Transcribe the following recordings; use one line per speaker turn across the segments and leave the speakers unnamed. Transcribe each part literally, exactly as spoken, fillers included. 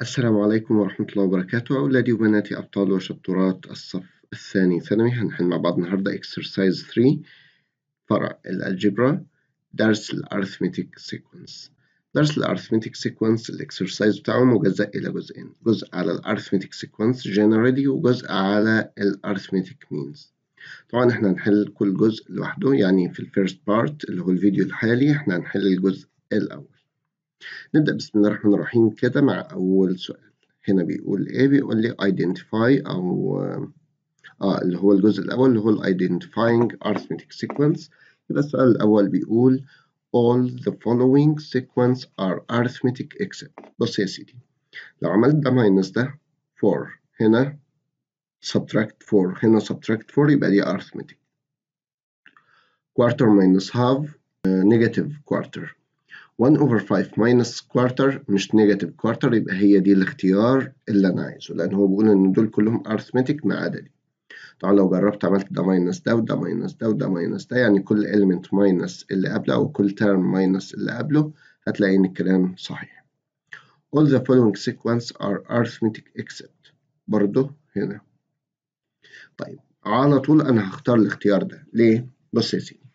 السلام عليكم ورحمة الله وبركاته. أولادي وبناتي أبطال وشطورات الصف الثاني ثانوي، هنحل مع بعض النهاردة exercise ثلاثة فرع الألجبرا، درس الأرثمتيك سيكونس. درس الأرثمتيك سيكونس الإكسرسايز بتاعه مجزأ إلى جزئين، جزء على الأرثمتيك سيكونس generally وجزء على الأرثمتيك means. طبعا احنا هنحل كل جزء لوحده، يعني في الفيرست بارت اللي هو الفيديو الحالي احنا هنحل الجزء الأول. نبدأ بسم الله الرحمن الرحيم كده مع أول سؤال. هنا بيقول إيه؟ بيقول لي identify أو آه اللي هو الجزء الأول اللي هو ال identifying arithmetic sequence. يبقى السؤال الأول بيقول all the following sequence are arithmetic except. بص يا سيدي، لو عملت ده minus ده four، هنا subtract four، هنا subtract four، يبقى دي arithmetic. quarter minus half uh, negative quarter. one over five minus quarter مش negative quarter، يبقى هي دي الاختيار اللي أنا عايزه، لأن هو بيقول إن دول كلهم arithmetic ما عدا دي. طبعا لو جربت عملت ده minus ده وده minus ده وده minus ده، يعني كل element minus اللي قبله أو كل term minus اللي قبله، هتلاقي إن الكلام صحيح. all the following sequence are arithmetic except. برضه هنا. طيب على طول أنا هختار الاختيار ده، ليه؟ بص يا سيدي،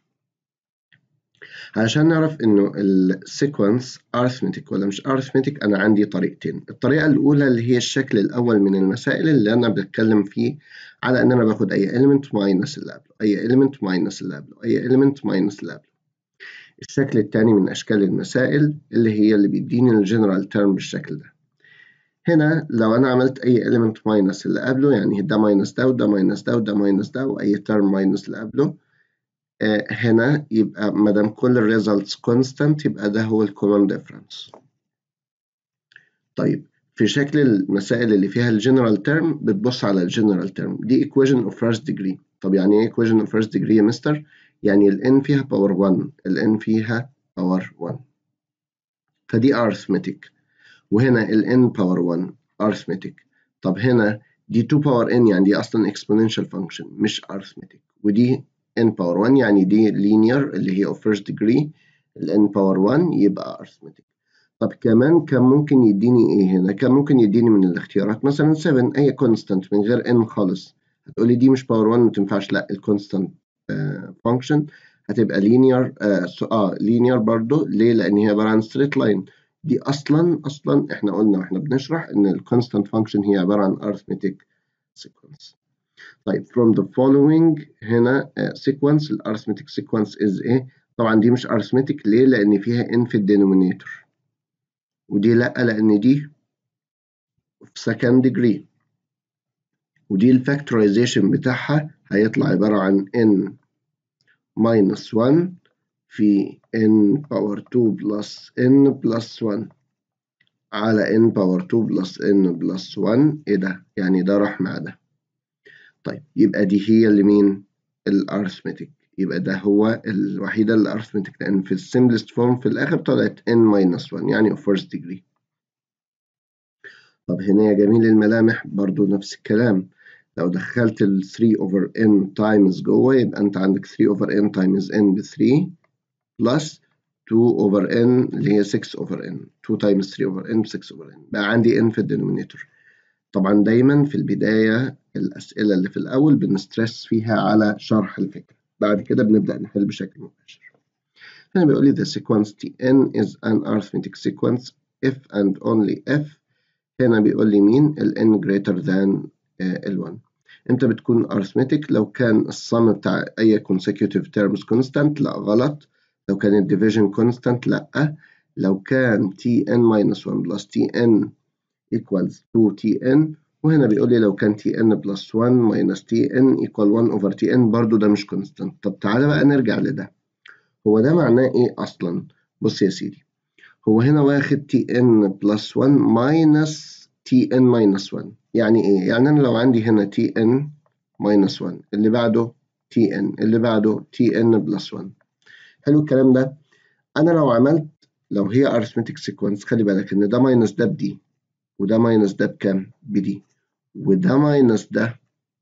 علشان نعرف إنه السيكونس arithmetic ولا مش arithmetic أنا عندي طريقتين. الطريقة الأولى اللي هي الشكل الأول من المسائل اللي أنا بتكلم فيه على إن أنا باخد أي element minus اللي قبله، أي element minus اللي قبله، أي element minus اللي قبله. الشكل الثاني من أشكال المسائل اللي هي اللي بيديني الجنرال تيرم بالشكل ده. هنا لو أنا عملت أي element minus اللي قبله، يعني ده minus ده وده minus ده وده minus ده وأي term minus اللي قبله، آه هنا يبقى ما دام كل ال results constant يبقى ده هو ال common difference. طيب في شكل المسائل اللي فيها ال general term بتبص على ال general term دي equation of first degree. طب يعني ايه equation of first degree يا مستر؟ يعني ال n فيها power one، ال n فيها power one، فدي arithmetic. وهنا ال n power one arithmetic. طب هنا دي two power n، يعني دي أصلا exponential function مش arithmetic. ودي n power one يعني دي linear اللي هي of first degree، ال n power one يبقى arithmetic. طب كمان كان ممكن يديني ايه هنا؟ كان ممكن يديني من الاختيارات مثلا سبعة، اي constant من غير n خالص. هتقولي دي مش power one ما تنفعش، لا ال constant uh, function هتبقى linear. اه, so, آه linear برضو. ليه؟ لان هي عباره عن straight line. دي اصلا اصلا احنا قلنا واحنا بنشرح ان ال constant function هي عباره عن arithmetic sequence. طيب from the following هنا uh, sequence ال arithmetic sequence is ايه؟ طبعا دي مش arithmetic. ليه؟ لان فيها n في الدينومينيتور، ودي لأ لأن دي في second degree، ودي الفاكتورايزيشن بتاعها هيطلع عبارة عن n minus one في n power two plus n plus one على n power two plus n plus one. ايه ده؟ يعني ده راح مع ده. طيب يبقى دي هي اللي مين؟ الارثمتيك. يبقى ده هو الوحيدة الارثمتيك، لأن في السمبلست فورم في الآخر طلعت n minus one يعني of first degree. طب هنا يا جميل الملامح برضو نفس الكلام. لو دخلت ال three over n times جوه يبقى أنت عندك three over n times n ب three plus two over n اللي هي six over n. two times three over n ب six over n. بقى عندي n في الدينومينيتور. طبعا دايما في البداية الأسئلة اللي في الأول بنسترس فيها على شرح الفكرة، بعد كده بنبدأ نحل بشكل مباشر. هنا بيقول لي the sequence Tn is an arithmetic sequence if and only if. هنا بيقول لي مين؟ ال n greater than ال one. امتى بتكون arithmetic؟ لو كان الصم بتاع أي consecutive terms constant، لا غلط. لو كان ال division constant، لا. لو كان Tn minus one plus Tn equals two Tn. وهنا بيقول لي لو كان Tn plus one minus Tn equal one over Tn، برضو ده مش constant. طب تعالى بقى نرجع لده. هو ده معناه إيه أصلا؟ بص يا سيدي، هو هنا واخد Tn plus one minus Tn minus one. يعني ايه؟ يعني انا لو عندي هنا Tn minus one، اللي بعده Tn، اللي بعده Tn plus one. حلو الكلام ده. انا لو عملت، لو هي arithmetic sequence، خلي بالك ان ده minus ده بدي، وده minus ده بكام؟ بدي، وده minus ده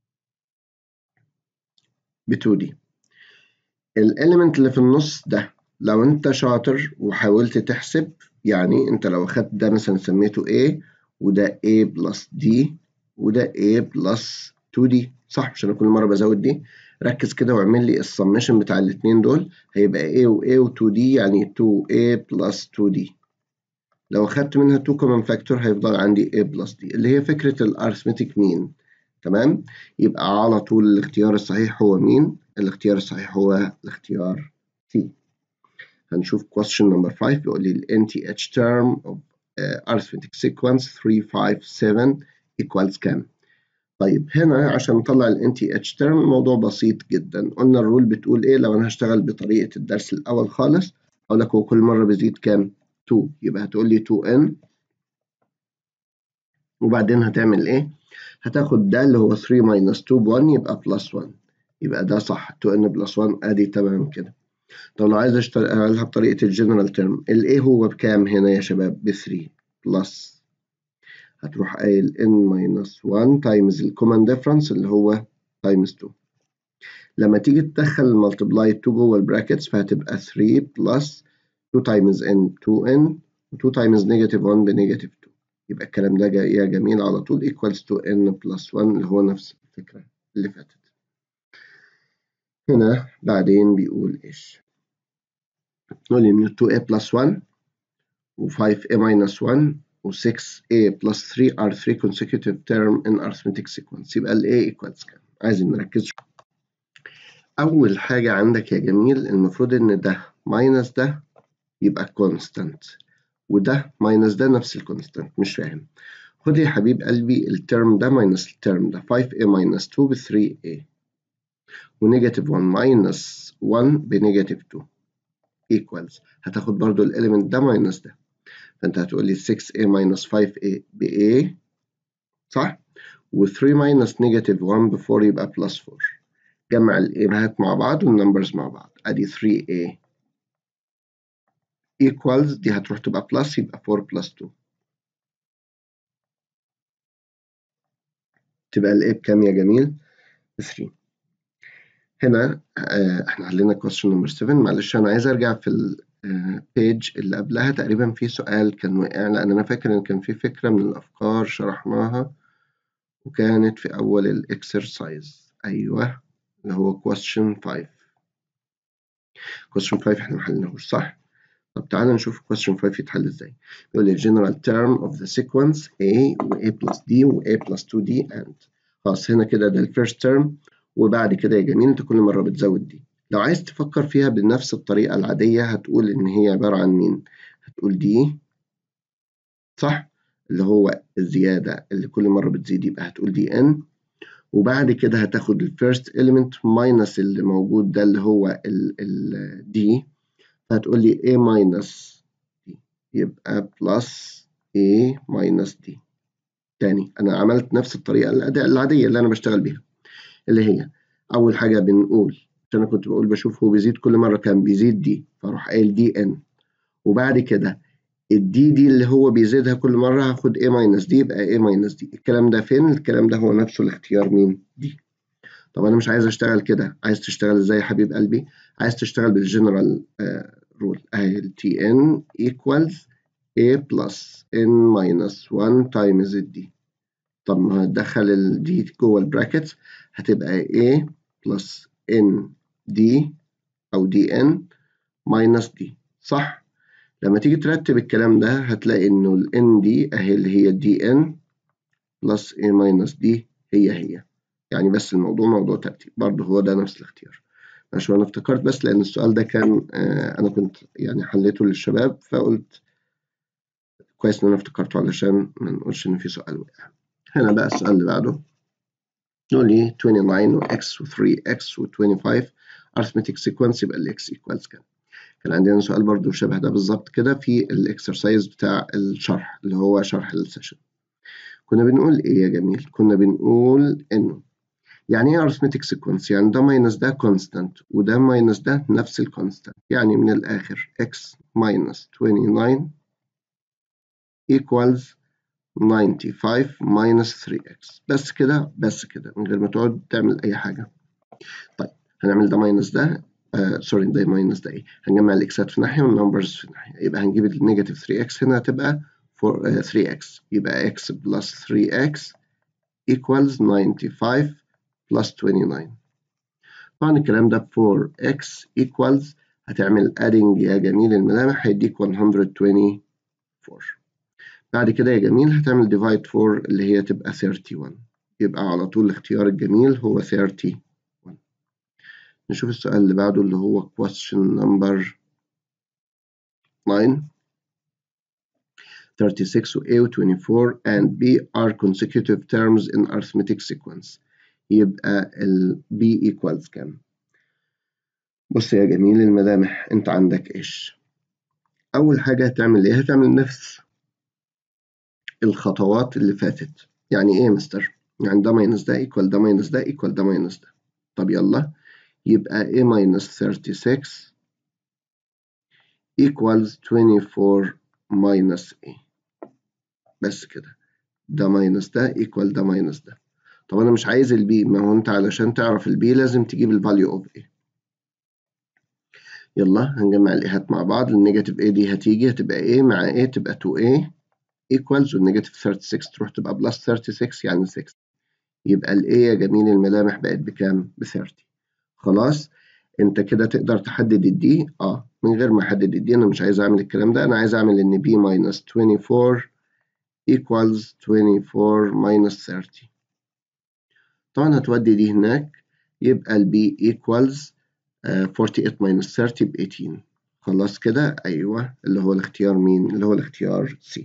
ب two دي. الاليمنت اللي في النص ده لو انت شاطر وحاولت تحسب، يعني انت لو اخدت ده مثلا سميته A وده A بلس D وده A بلس تو دي، صح؟ مش انا كل مره بزود دي. ركز كده واعمل لي السمشن بتاع الاثنين دول، هيبقى A و A و تو دي يعني تو A بلس تو دي. لو اخدت منها تو كومن فاكتور هيفضل عندي A بلس D اللي هي فكره الارثمتيك مين. تمام؟ يبقى على طول الاختيار الصحيح هو مين؟ الاختيار الصحيح هو الاختيار C. هنشوف question number five بيقول لي ال N T H term of uh, arithmetic sequence three five seven equals كام؟ طيب هنا عشان نطلع ال N T H term الموضوع بسيط جدا. قلنا الرول بتقول ايه لو انا هشتغل بطريقة الدرس الأول خالص؟ أقول لك هو كل مرة بيزيد كام؟ two، يبقى هتقول لي two n وبعدين هتعمل ايه؟ هتاخد ده اللي هو three minus two ب one يبقى plus one، يبقى ده صح two n plus one ادي تمام كده. طب لو عايز اشتغلها بطريقة الجنرال تيرم، ال A هو بكام هنا يا شباب؟ ب three بلس هتروح قايل n minus one times الكومن ديفرنس اللي هو times two. لما تيجي تدخل المالتبلاي two جوه البراكتس فهتبقى three plus two times n two n و two times negative one بنيجاتيف two. يبقى الكلام ده جاي يا جميل على طول equals to n plus one اللي هو نفس الفكرة اللي فاتت. هنا بعدين بيقول ايش؟ نقول إن two a plus one و five a minus one و six a plus three are three consecutive term in arithmetic sequence. يبقى ال A equals كام؟ عايزين نركز. أول حاجة عندك يا جميل المفروض إن ده minus ده يبقى constant وده minus ده نفس الكونستانت. مش فاهم. خد يا حبيب قلبي الترم ده minus الترم ده five a minus two ب three a ونيجاتيف one minus one بنيجاتيف two equals هتاخد برضو الإليمنت ده minus ده، فأنت هتقول لي six a minus five a ب a صح؟ و three minus negative one ب four يبقى plus four. جمع الإيهات مع بعض والنمبرز مع بعض أدي three a equals دي هتروح تبقى plus يبقى four plus two. تبقى ال a بكام يا جميل؟ three. هنا آه احنا حلينا question number seven. معلش أنا عايز أرجع في البيج آه اللي قبلها تقريبا في سؤال كان وقع، لأن أنا فاكر إن كان في فكرة من الأفكار شرحناها وكانت في أول الإكسرسايز. أيوه اللي هو question five. question five احنا محلناهوش صح؟ طب تعالى نشوف question five يتحل ازاي. يقول لي general term of the sequence A و A plus D و A plus two D and خلاص هنا كده ده الفيرست تيرم، وبعد كده يا جميل انت كل مرة بتزود دي. لو عايز تفكر فيها بنفس الطريقة العادية هتقول ان هي عبارة عن مين؟ هتقول دي صح؟ اللي هو الزيادة اللي كل مرة بتزيد يبقى هتقول دي n، وبعد كده هتاخد الفيرست element minus اللي موجود ده اللي هو ال ال D، هتقول لي A minus D يبقى plus A minus D. تاني أنا عملت نفس الطريقة العادية اللي أنا بشتغل بيها، اللي هي أول حاجة بنقول عشان أنا كنت بقول بشوف هو بيزيد كل مرة كام بيزيد دي فأروح قايل دي N، وبعد كده الدي دي اللي هو بيزيدها كل مرة هاخد A minus دي يبقى A minus دي. الكلام ده فين؟ الكلام ده هو نفسه الاختيار مين؟ دي. طب أنا مش عايز أشتغل كده، عايز تشتغل إزاي يا حبيب قلبي؟ عايز تشتغل بالجنرال رول أهي ال تي إن equals A plus N minus one times D. طب ما هتدخل ال D جوه البراكتس هتبقى A plus N D أو دي إن minus D صح؟ لما تيجي ترتب الكلام ده هتلاقي إنه ال N دي أهي اللي هي دي إن plus A minus D هي هي، يعني بس الموضوع موضوع ترتيب برضه هو ده نفس الاختيار. عشان أنا افتكرت بس لأن السؤال ده كان آه أنا كنت يعني حليته للشباب فقلت كويس إن أنا افتكرته علشان ما نقولش إن في سؤال وقع. هنا بقى السؤال اللي بعده يقول لي twenty-nine و x و three x و twenty-five arithmetic sequence يبقى ال x equals كام؟ كان عندنا سؤال برضه شبه ده بالظبط كده في الإكسرسايز بتاع الشرح اللي هو شرح السيشن. كنا بنقول إيه يا جميل؟ كنا بنقول إنه يعني ايه arithmetic sequence؟ يعني ده minus ده constant وده minus ده نفس الكونستانت، يعني من الآخر x minus twenty-nine equals ninety-five minus three x. بس كده بس كده من غير ما تقعد تعمل أي حاجة. طيب هنعمل ده minus ده آه سوري ده minus ده إيه؟ هنجمع الإكسات في ناحية والنمبرز في ناحية، يبقى هنجيب النيجاتيف three x هنا هتبقى ثري إكس، يبقى x plus ثري إكس equals ناينتي فايف plus توينتي ناين. طبعا الكلام ده فور إكس equals هتعمل adding يا جميل الملامح هيديك ون توينتي فور. بعد كده يا جميل هتعمل divide فور اللي هي تبقى ثيرتي ون، يبقى على طول الاختيار الجميل هو ثيرتي ون. نشوف السؤال اللي بعده اللي هو question number ناين. ثيرتي سيكس و A و توينتي فور and B are consecutive terms in arithmetic sequence. يبقى ال B equals كام؟ بص يا جميل الملامح انت عندك ايش؟ اول حاجة هتعمل ايه؟ هتعمل نفس الخطوات اللي فاتت. يعني ايه يا مستر؟ يعني ده ماينس ده ايكوال ده ماينس ده ايكوال ده ماينس ده. طب يلا يبقى A minus ثيرتي سيكس equals توينتي فور minus A. بس كده، ده ماينس ده equal ده ماينس ده. طب أنا مش عايز البي، ما هو أنت علشان تعرف البي لازم تجيب الفاليو أوف A. يلا هنجمع الإيهات مع بعض. النيجاتيف A دي هتيجي هتبقى A مع A تبقى تو A equals والنيجاتيف ثيرتي سيكس تروح تبقى بلس ثيرتي سيكس يعني سكس. يبقى ال A يا جميل الملامح بقت بكام؟ ب ثيرتي. خلاص انت كده تقدر تحدد الدي. اه من غير ما احدد الدي، انا مش عايز اعمل الكلام ده، انا عايز اعمل ان b minus توينتي فور equals توينتي فور minus ثيرتي. طبعا هتودي دي هناك يبقى ال b equals uh, فورتي إيت minus ثيرتي ب إيتين. خلاص كده ايوه اللي هو الاختيار مين؟ اللي هو الاختيار C.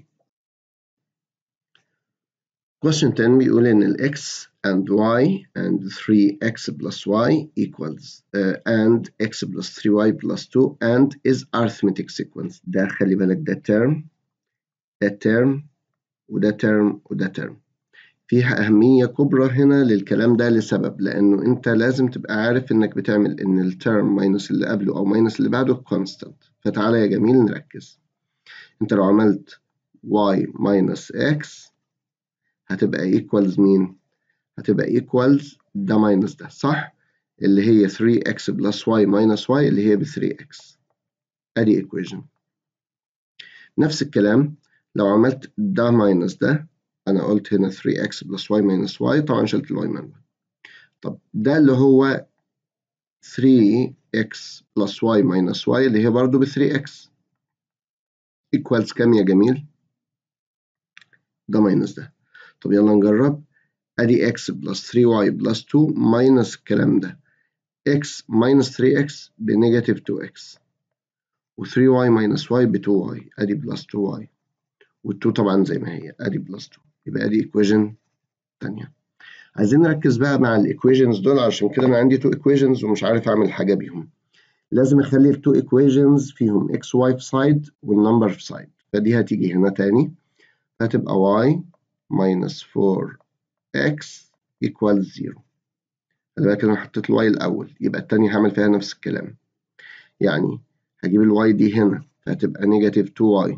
question ten بيقول إن ال x and y and ثري إكس plus y equals uh, and x plus ثري واي plus two and is arithmetic sequence. ده خلي بالك ده term ده term وده term وده term. فيها أهمية كبرى هنا للكلام ده لسبب، لأنه أنت لازم تبقى عارف إنك بتعمل إن الترم ماينس اللي قبله أو ماينس اللي بعده constant. فتعالى يا جميل نركز. أنت لو عملت y minus x هتبقى equals مين؟ هتبقى equals ده minus ده صح؟ اللي هي ثري إكس plus y minus y اللي هي ب ثري إكس. أدي equation. نفس الكلام لو عملت ده minus ده، أنا قلت هنا ثري إكس plus y minus y طبعا شلت ال y من. طب ده اللي هو ثري إكس plus y minus y اللي هي برضو ب ثري إكس equals كام يا جميل؟ ده minus ده. طب يلا نجرب. أدي x plus ثري واي plus تو minus الكلام ده x minus ثري إكس بنيجاتيف تو إكس و ثري واي minus y ب تو واي. أدي plus تو واي وال تو طبعا زي ما هي أدي plus تو. يبقى أدي equation تانية. عايزين نركز بقى مع الايكويشنز دول، عشان كده انا عندي تو ايكويشنز ومش عارف اعمل حاجه بيهم. لازم اخلي التو ايكويشنز فيهم x y في سايد والنمبر في سايد. فدي هتيجي هنا تاني هتبقى y minus فور إكس equals زيرو. خلي بالك انا حطيت الواي الاول، يبقى التانية هعمل فيها نفس الكلام. يعني هجيب الواي دي هنا فهتبقى نيجاتيف تو واي.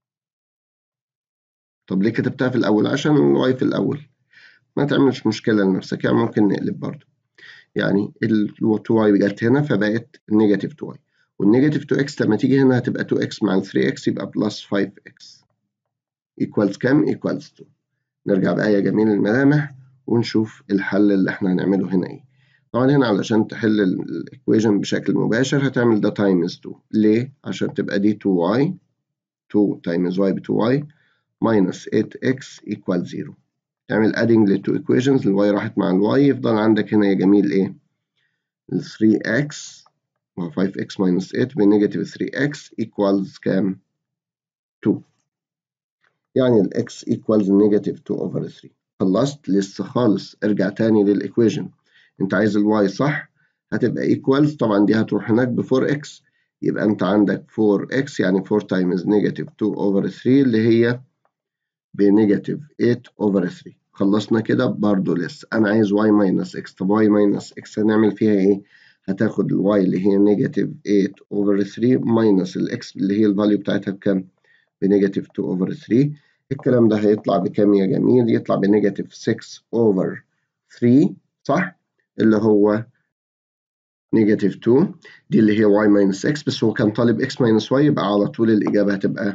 طب ليه كتبتها في الاول؟ عشان الواي في الاول. ما تعملش مشكله لنفسك، يعني ممكن نقلب برضه. يعني ال تو واي جت هنا فبقت نيجاتيف تو واي، والنيجاتيف تو إكس لما تيجي هنا هتبقى تو إكس مع ال ثري إكس يبقى بلس فايف إكس equals كام؟ equals تو. نرجع بقى يا جميل الملامح ونشوف الحل اللي احنا هنعمله هنا ايه. طبعا هنا علشان تحل الايكويشن بشكل مباشر هتعمل ده تايمز تو. ليه؟ عشان تبقى دي تو واي تو تايمز واي ب تو واي minus إيت إكس equals زيرو. تعمل adding للتو equations، الواي راحت مع الواي، يفضل عندك هنا يا جميل ايه؟ ثري إكس مع فايف إكس minus إيت بنيجاتيف ثري إكس equals كام؟ تو. يعني ال x equals negative تو over ثري. خلصت؟ لسه خالص. ارجع تاني للإيكويشن. أنت عايز ال y صح؟ هتبقى equals طبعا دي هتروح هناك ب فور إكس، يبقى أنت عندك فور إكس يعني فور times negative تو over ثري اللي هي بنيجاتيف إيت over ثري. خلصنا كده؟ برضه لسه. أنا عايز y minus x. طب y minus x هنعمل فيها إيه؟ هتاخد ال y اللي هي نيجاتيف إيت over ثري minus ال x اللي هي الفاليو بتاعتها بكام؟ بنيجاتيف تو over ثري. الكلام ده هيطلع بكام يا جميل؟ يطلع بنيجاتيف سكس over ثري صح؟ اللي هو نيجاتيف تو. دي اللي هي y minus x، بس هو كان طالب x minus y يبقى على طول الإجابة هتبقى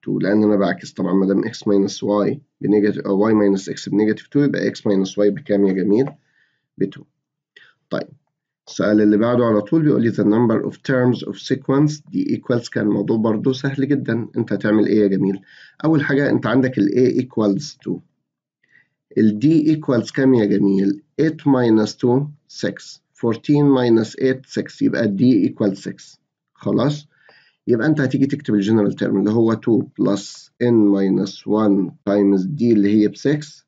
اتنين، لأن أنا بعكس طبعا ما دام x minus y بنيجاتيف أو y minus x بنيجاتيف اتنين يبقى x minus y بكام يا جميل؟ ب اتنين. طيب السؤال اللي بعده على طول بيقول لي the number of terms of sequence دي equals كان الموضوع برضه سهل جدا. أنت هتعمل إيه يا جميل؟ أول حاجة أنت عندك ال a equals two، ال d equals كام يا جميل؟ eight minus two six، fourteen minus eight six، يبقى ال d equals six. خلاص؟ يبقى أنت هتيجي تكتب الجنرال تيرم اللي هو two plus n minus one times d اللي هي ب six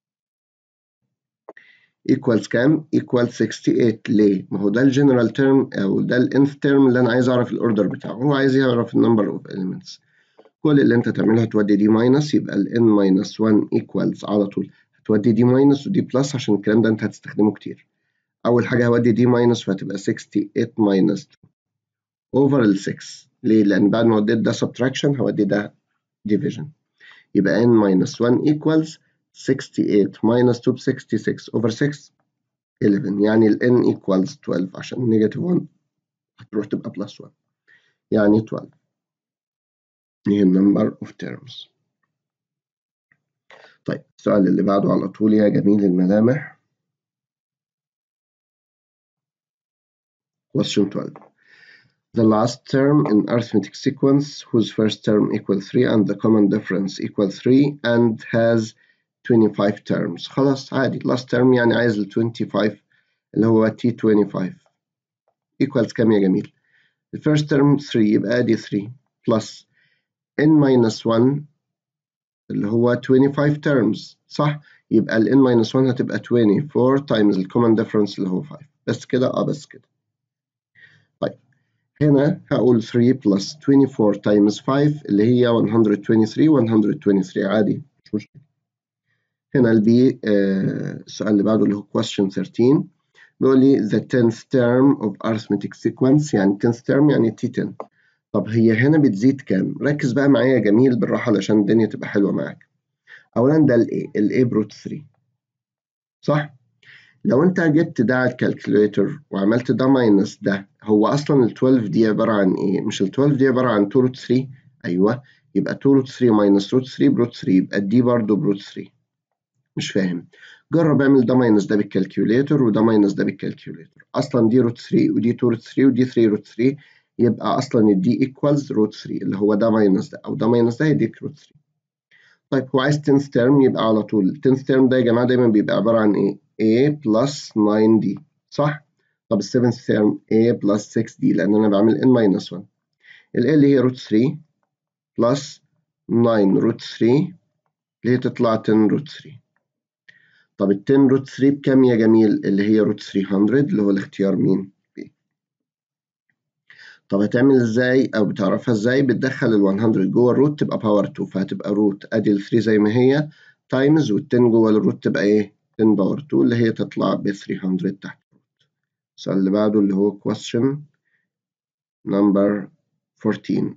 equals كام؟ equals sixty-eight. ليه؟ ما هو ده الجنرال تيرم أو ده الانث تيرم اللي أنا عايز أعرف الأوردر بتاعه، هو عايز يعرف النمبر أوف elements. كل اللي أنت تعمله هتودي دي ماينس يبقى ال n minus one equals على طول هتودي دي ماينس ودي بلس عشان الكلام ده أنت هتستخدمه كتير. أول حاجة هودي دي ماينس فهتبقى sixty-eight minus two over ال six. ليه؟ لأن بعد ما وديت ده subtraction هودي ده division. يبقى n minus one equals sixty-eight minus two ب sixty-six over six eleven، يعني ال n equals twelve عشان negative one هتروح تبقى plus one يعني twelve. هي number of terms. طيب السؤال اللي بعده على طول يا جميل الملامح. question twelve. The last term in arithmetic sequence whose first term equals three and the common difference equals three and has twenty-five terms. خلاص عادي last term يعني عايز ال twenty-five اللي هو t twenty-five equals كام يا جميل؟ ال first term three يبقى ادي three plus n minus one اللي هو twenty-five terms صح؟ يبقى ال n minus one هتبقى twenty-four times ال common difference اللي هو five. بس كده؟ اه بس كده. طيب هنا هقول three plus twenty-four times five اللي هي one hundred twenty-three one hundred twenty-three عادي مش مشكلة. هنا البي آه السؤال اللي بعده اللي هو question thirteen بيقول لي the tenth term of arithmetic sequence يعني tenth term يعني t ten. طب هي هنا بتزيد كام؟ ركز بقى معايا يا جميل بالراحة علشان الدنيا تبقى حلوة معاك. أولا ده ال A ال A بروت three صح؟ لو أنت جبت ده على الكالكوليتر وعملت ده ماينس ده هو أصلا ال twelve دي عبارة عن إيه؟ مش ال twelve دي عبارة عن two root three؟ أيوه يبقى two root three minus root three بروت three يبقى دي برضه بروت three. مش فاهم؟ جرب اعمل ده ماينس ده بالكالكوليتر وده ماينس ده بالكالكوليتر. أصلا دي روت three ودي two root three ودي three root three يبقى أصلا الدي equals root three اللي هو ده ماينس ده أو ده ماينس ده يديك root three. طيب هو عايز tenth term يبقى على طول tenth term ده يا جماعة دايما بيبقى عبارة عن إيه؟ A plus nine d صح؟ طب ال seventh term A plus six d لأن أنا بعمل n minus one. ال A اللي هي root three plus nine root three اللي هي تطلع ten root three. طب ال ten root three بكام يا جميل؟ اللي هي root three hundred اللي هو الاختيار مين؟ B. طب هتعمل ازاي أو بتعرفها ازاي؟ بتدخل ال one hundred جوه الروت تبقى باور two فهتبقى روت أدي ال three زي ما هي تايمز وال ten جوه الروت تبقى إيه؟ ten باور two اللي هي تطلع ب three hundred تحت. السؤال اللي بعده اللي هو question number fourteen.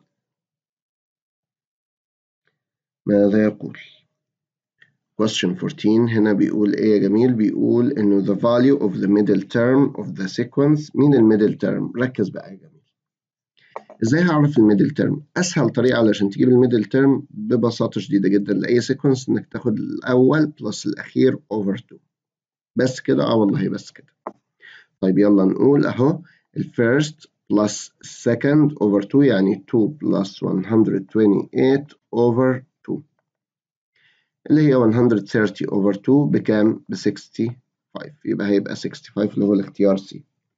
ماذا يقول؟ question fourteen هنا بيقول إيه يا جميل؟ بيقول إنه the value of the middle term of the sequence. مين الميدل term؟ ركز بقى يا جميل. إزاي هعرف الميدل تيرم؟ أسهل طريقة علشان تجيب الميدل تيرم ببساطة شديدة جدا لأي سيكونس إنك تاخد الأول بلس الأخير over two. بس كده؟ آه والله بس كده. طيب يلا نقول أهو ال first plus second over two يعني two plus one hundred twenty-eight over two اللي هي one hundred thirty over two بكام؟ ب sixty-five يبقى هيبقى sixty-five اللي هو الاختيار C.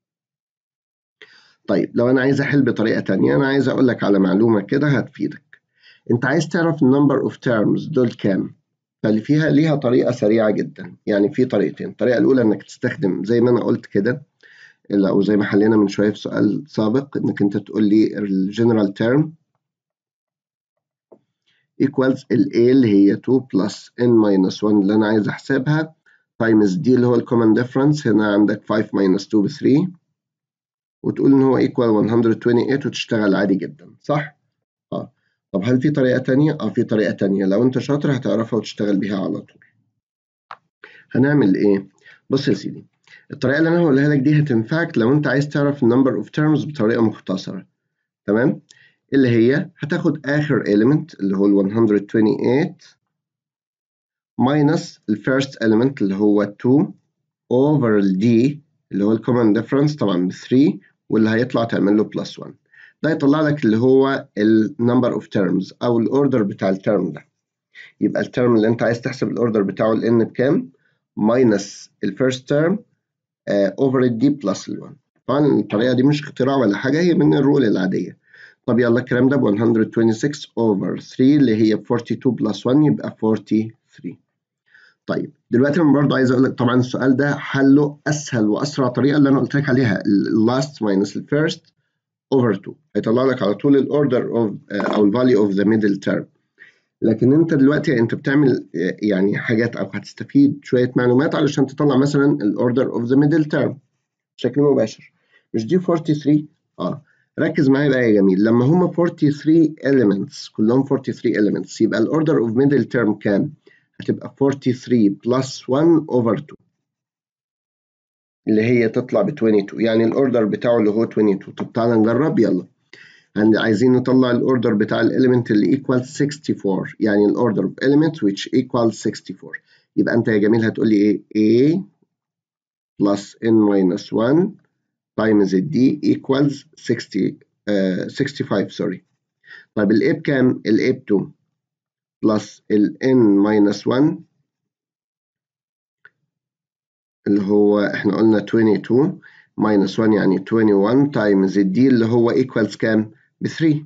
طيب لو أنا عايز أحل بطريقة تانية أنا عايز أقول لك على معلومة كده هتفيدك. أنت عايز تعرف النمبر أوف تيرمز دول كام؟ فاللي فيها ليها طريقة سريعة جدا، يعني في طريقتين. الطريقة الأولى إنك تستخدم زي ما أنا قلت كده أو زي ما حلينا من شوية في سؤال سابق إنك أنت تقول لي الجنرال تيرم equals ال A اللي هي two plus n minus one اللي أنا عايز أحسبها times d اللي هو الكومن ديفرنس هنا عندك five minus two ب three وتقول إن هو equal one hundred twenty-eight وتشتغل عادي جدا صح؟ آه. طب هل في طريقة تانية؟ آه في طريقة تانية لو أنت شاطر هتعرفها وتشتغل بيها على طول. هنعمل إيه؟ بص يا سيدي الطريقة اللي أنا هقولها لك دي هتنفعك لو أنت عايز تعرف النمبر أوف تيرمز بطريقة مختصرة. تمام؟ اللي هي هتاخد آخر element اللي هو ال one hundred twenty-eight minus ال first element اللي هو two over ال D اللي هو ال common difference طبعا ب three واللي هيطلع تعمل له plus one. ده يطلع لك اللي هو ال number of terms أو ال order بتاع الترم ده. يبقى الترم اللي أنت عايز تحسب ال order بتاعه ال N بكام؟ minus ال first term uh, over ال D plus ال one. طبعا الطريقة دي مش اختراع ولا حاجة، هي من الرول العادية. طب يلا الكلام ده ب one hundred twenty-six over three اللي هي forty-two plus one يبقى forty-three. طيب دلوقتي انا برضه عايز اقول لك طبعا السؤال ده حله اسهل واسرع طريقه اللي انا قلت لك عليها ال last minus ال first over two هيطلع لك على طول ال order of او ال value of the middle term. لكن انت دلوقتي انت بتعمل يعني حاجات او هتستفيد شويه معلومات علشان تطلع مثلا ال order of the middle term بشكل مباشر. مش دي forty-three؟ اه ركز معايا بقى يا جميل، لما هم forty-three elements كلهم forty-three elements يبقى ال order of middle term كام؟ هتبقى forty-three plus one over two اللي هي تطلع ب twenty-two، يعني الاوردر بتاعه اللي هو twenty-two. طب تعالى نجرب يلا. عايزين نطلع الاوردر بتاع الاليمنت اللي equals sixty-four، يعني الاوردر of element which equals sixty-four. يبقى انت يا جميل هتقول لي ايه؟ A plus n minus one times d equals sixty uh, sixty-five sorry. طيب ال A بكام؟ ال A ب two plus ال n minus one اللي هو احنا قلنا twenty-two minus one يعني twenty-one times ال d اللي هو equals كام؟ ب three.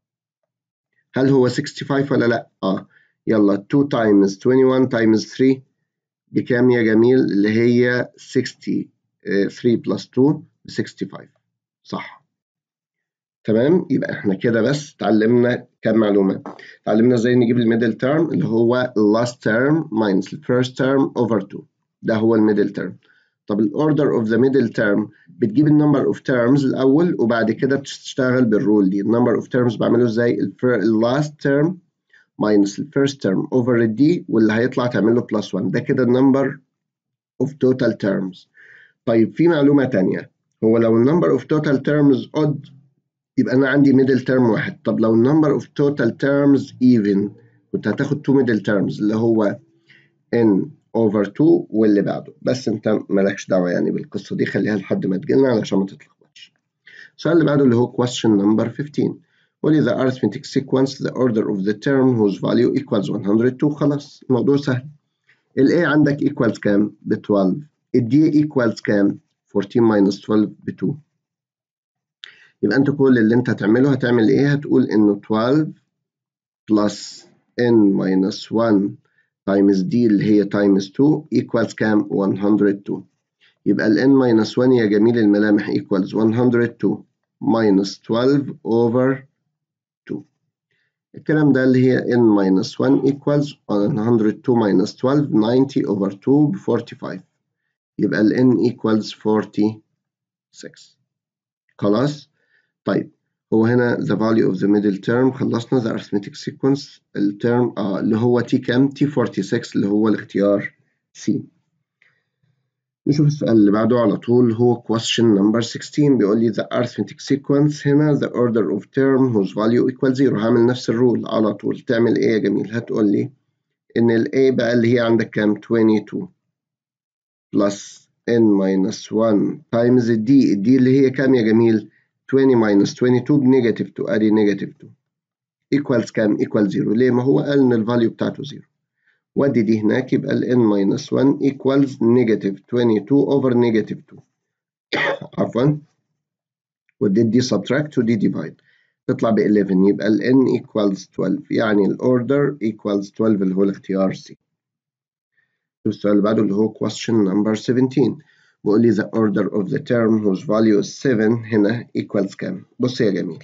هل هو sixty-five ولا لا؟ اه يلا two times twenty-one times three بكام يا جميل؟ اللي هي sixty-three plus two ب sixty-five. صح. تمام، يبقى احنا كده بس اتعلمنا كام معلومة. اتعلمنا ازاي نجيب الميدل تيرم اللي هو last term minus the first term over two، ده هو الميدل تيرم. طب الاوردر اوف ذا ميدل تيرم بتجيب النمبر اوف تيرمز الاول وبعد كده بتشتغل بالرول دي. النمبر اوف تيرمز بعمله ازاي؟ اللاست تيرم minus الفيرست تيرم over الدي واللي هيطلع تعمل له بلس one، ده كده النمبر اوف توتال تيرمز. طيب في معلومة تانية، هو لو النمبر اوف توتال تيرمز odd يبقى انا عندي ميدل تيرم واحد. طب لو النمبر اوف توتال تيرمز even كنت هتاخد two ميدل تيرمز اللي هو n over two واللي بعده. بس انت مالكش دعوه يعني بالقصه دي، خليها لحد ما تجيلنا علشان ما تتلخبطش. السؤال اللي بعده اللي هو question number fifteen. قولي the arithmetic sequence the order of the term whose value equals one hundred two. خلاص الموضوع سهل. ال A عندك equals كام؟ ب twelve. ال D equals كام؟ fourteen minus twelve ب two. يبقى انت كل اللي انت هتعمله هتعمل ايه؟ هتقول انه twelve plus n minus one times d اللي هي times two equals كام؟ one hundred two. يبقى ال n minus one يا جميل الملامح equals one hundred two minus twelve over two. الكلام ده اللي هي n minus one equals one hundred two minus twelve ninety over two ب forty-five. يبقى ال n equals forty-six. خلاص؟ طيب هو هنا the value of the middle term خلصنا the arithmetic sequence الترم آه اللي هو t كام؟ t forty-six اللي هو الاختيار C. نشوف السؤال اللي بعده على طول هو question number sixteen. بيقول لي the arithmetic sequence هنا the order of term whose value equals zero. هعمل نفس الرول على طول. تعمل ايه يا جميل؟ هتقول لي ان ال A بقى اللي هي عندك كام؟ twenty-two plus n minus one times ال D. ال D اللي هي كام يا جميل؟ twenty minus twenty-two بنيجاتيف two، ادي نيجاتيف two equals كام؟ equals zero. ليه؟ ما هو قال ان الفاليو بتاعته zero. ودي دي هناك يبقى ال n minus one equals negative twenty-two over negative two. عفوا، وديت دي subtract ودي divide تطلع ب eleven. يبقى ال n equals twelve، يعني ال order equals twelve اللي هو الاختيار C. السؤال اللي بعده اللي هو question number seventeen. بيقول لي the order of the term whose value is seven هنا equals كام؟ بص يا جميل،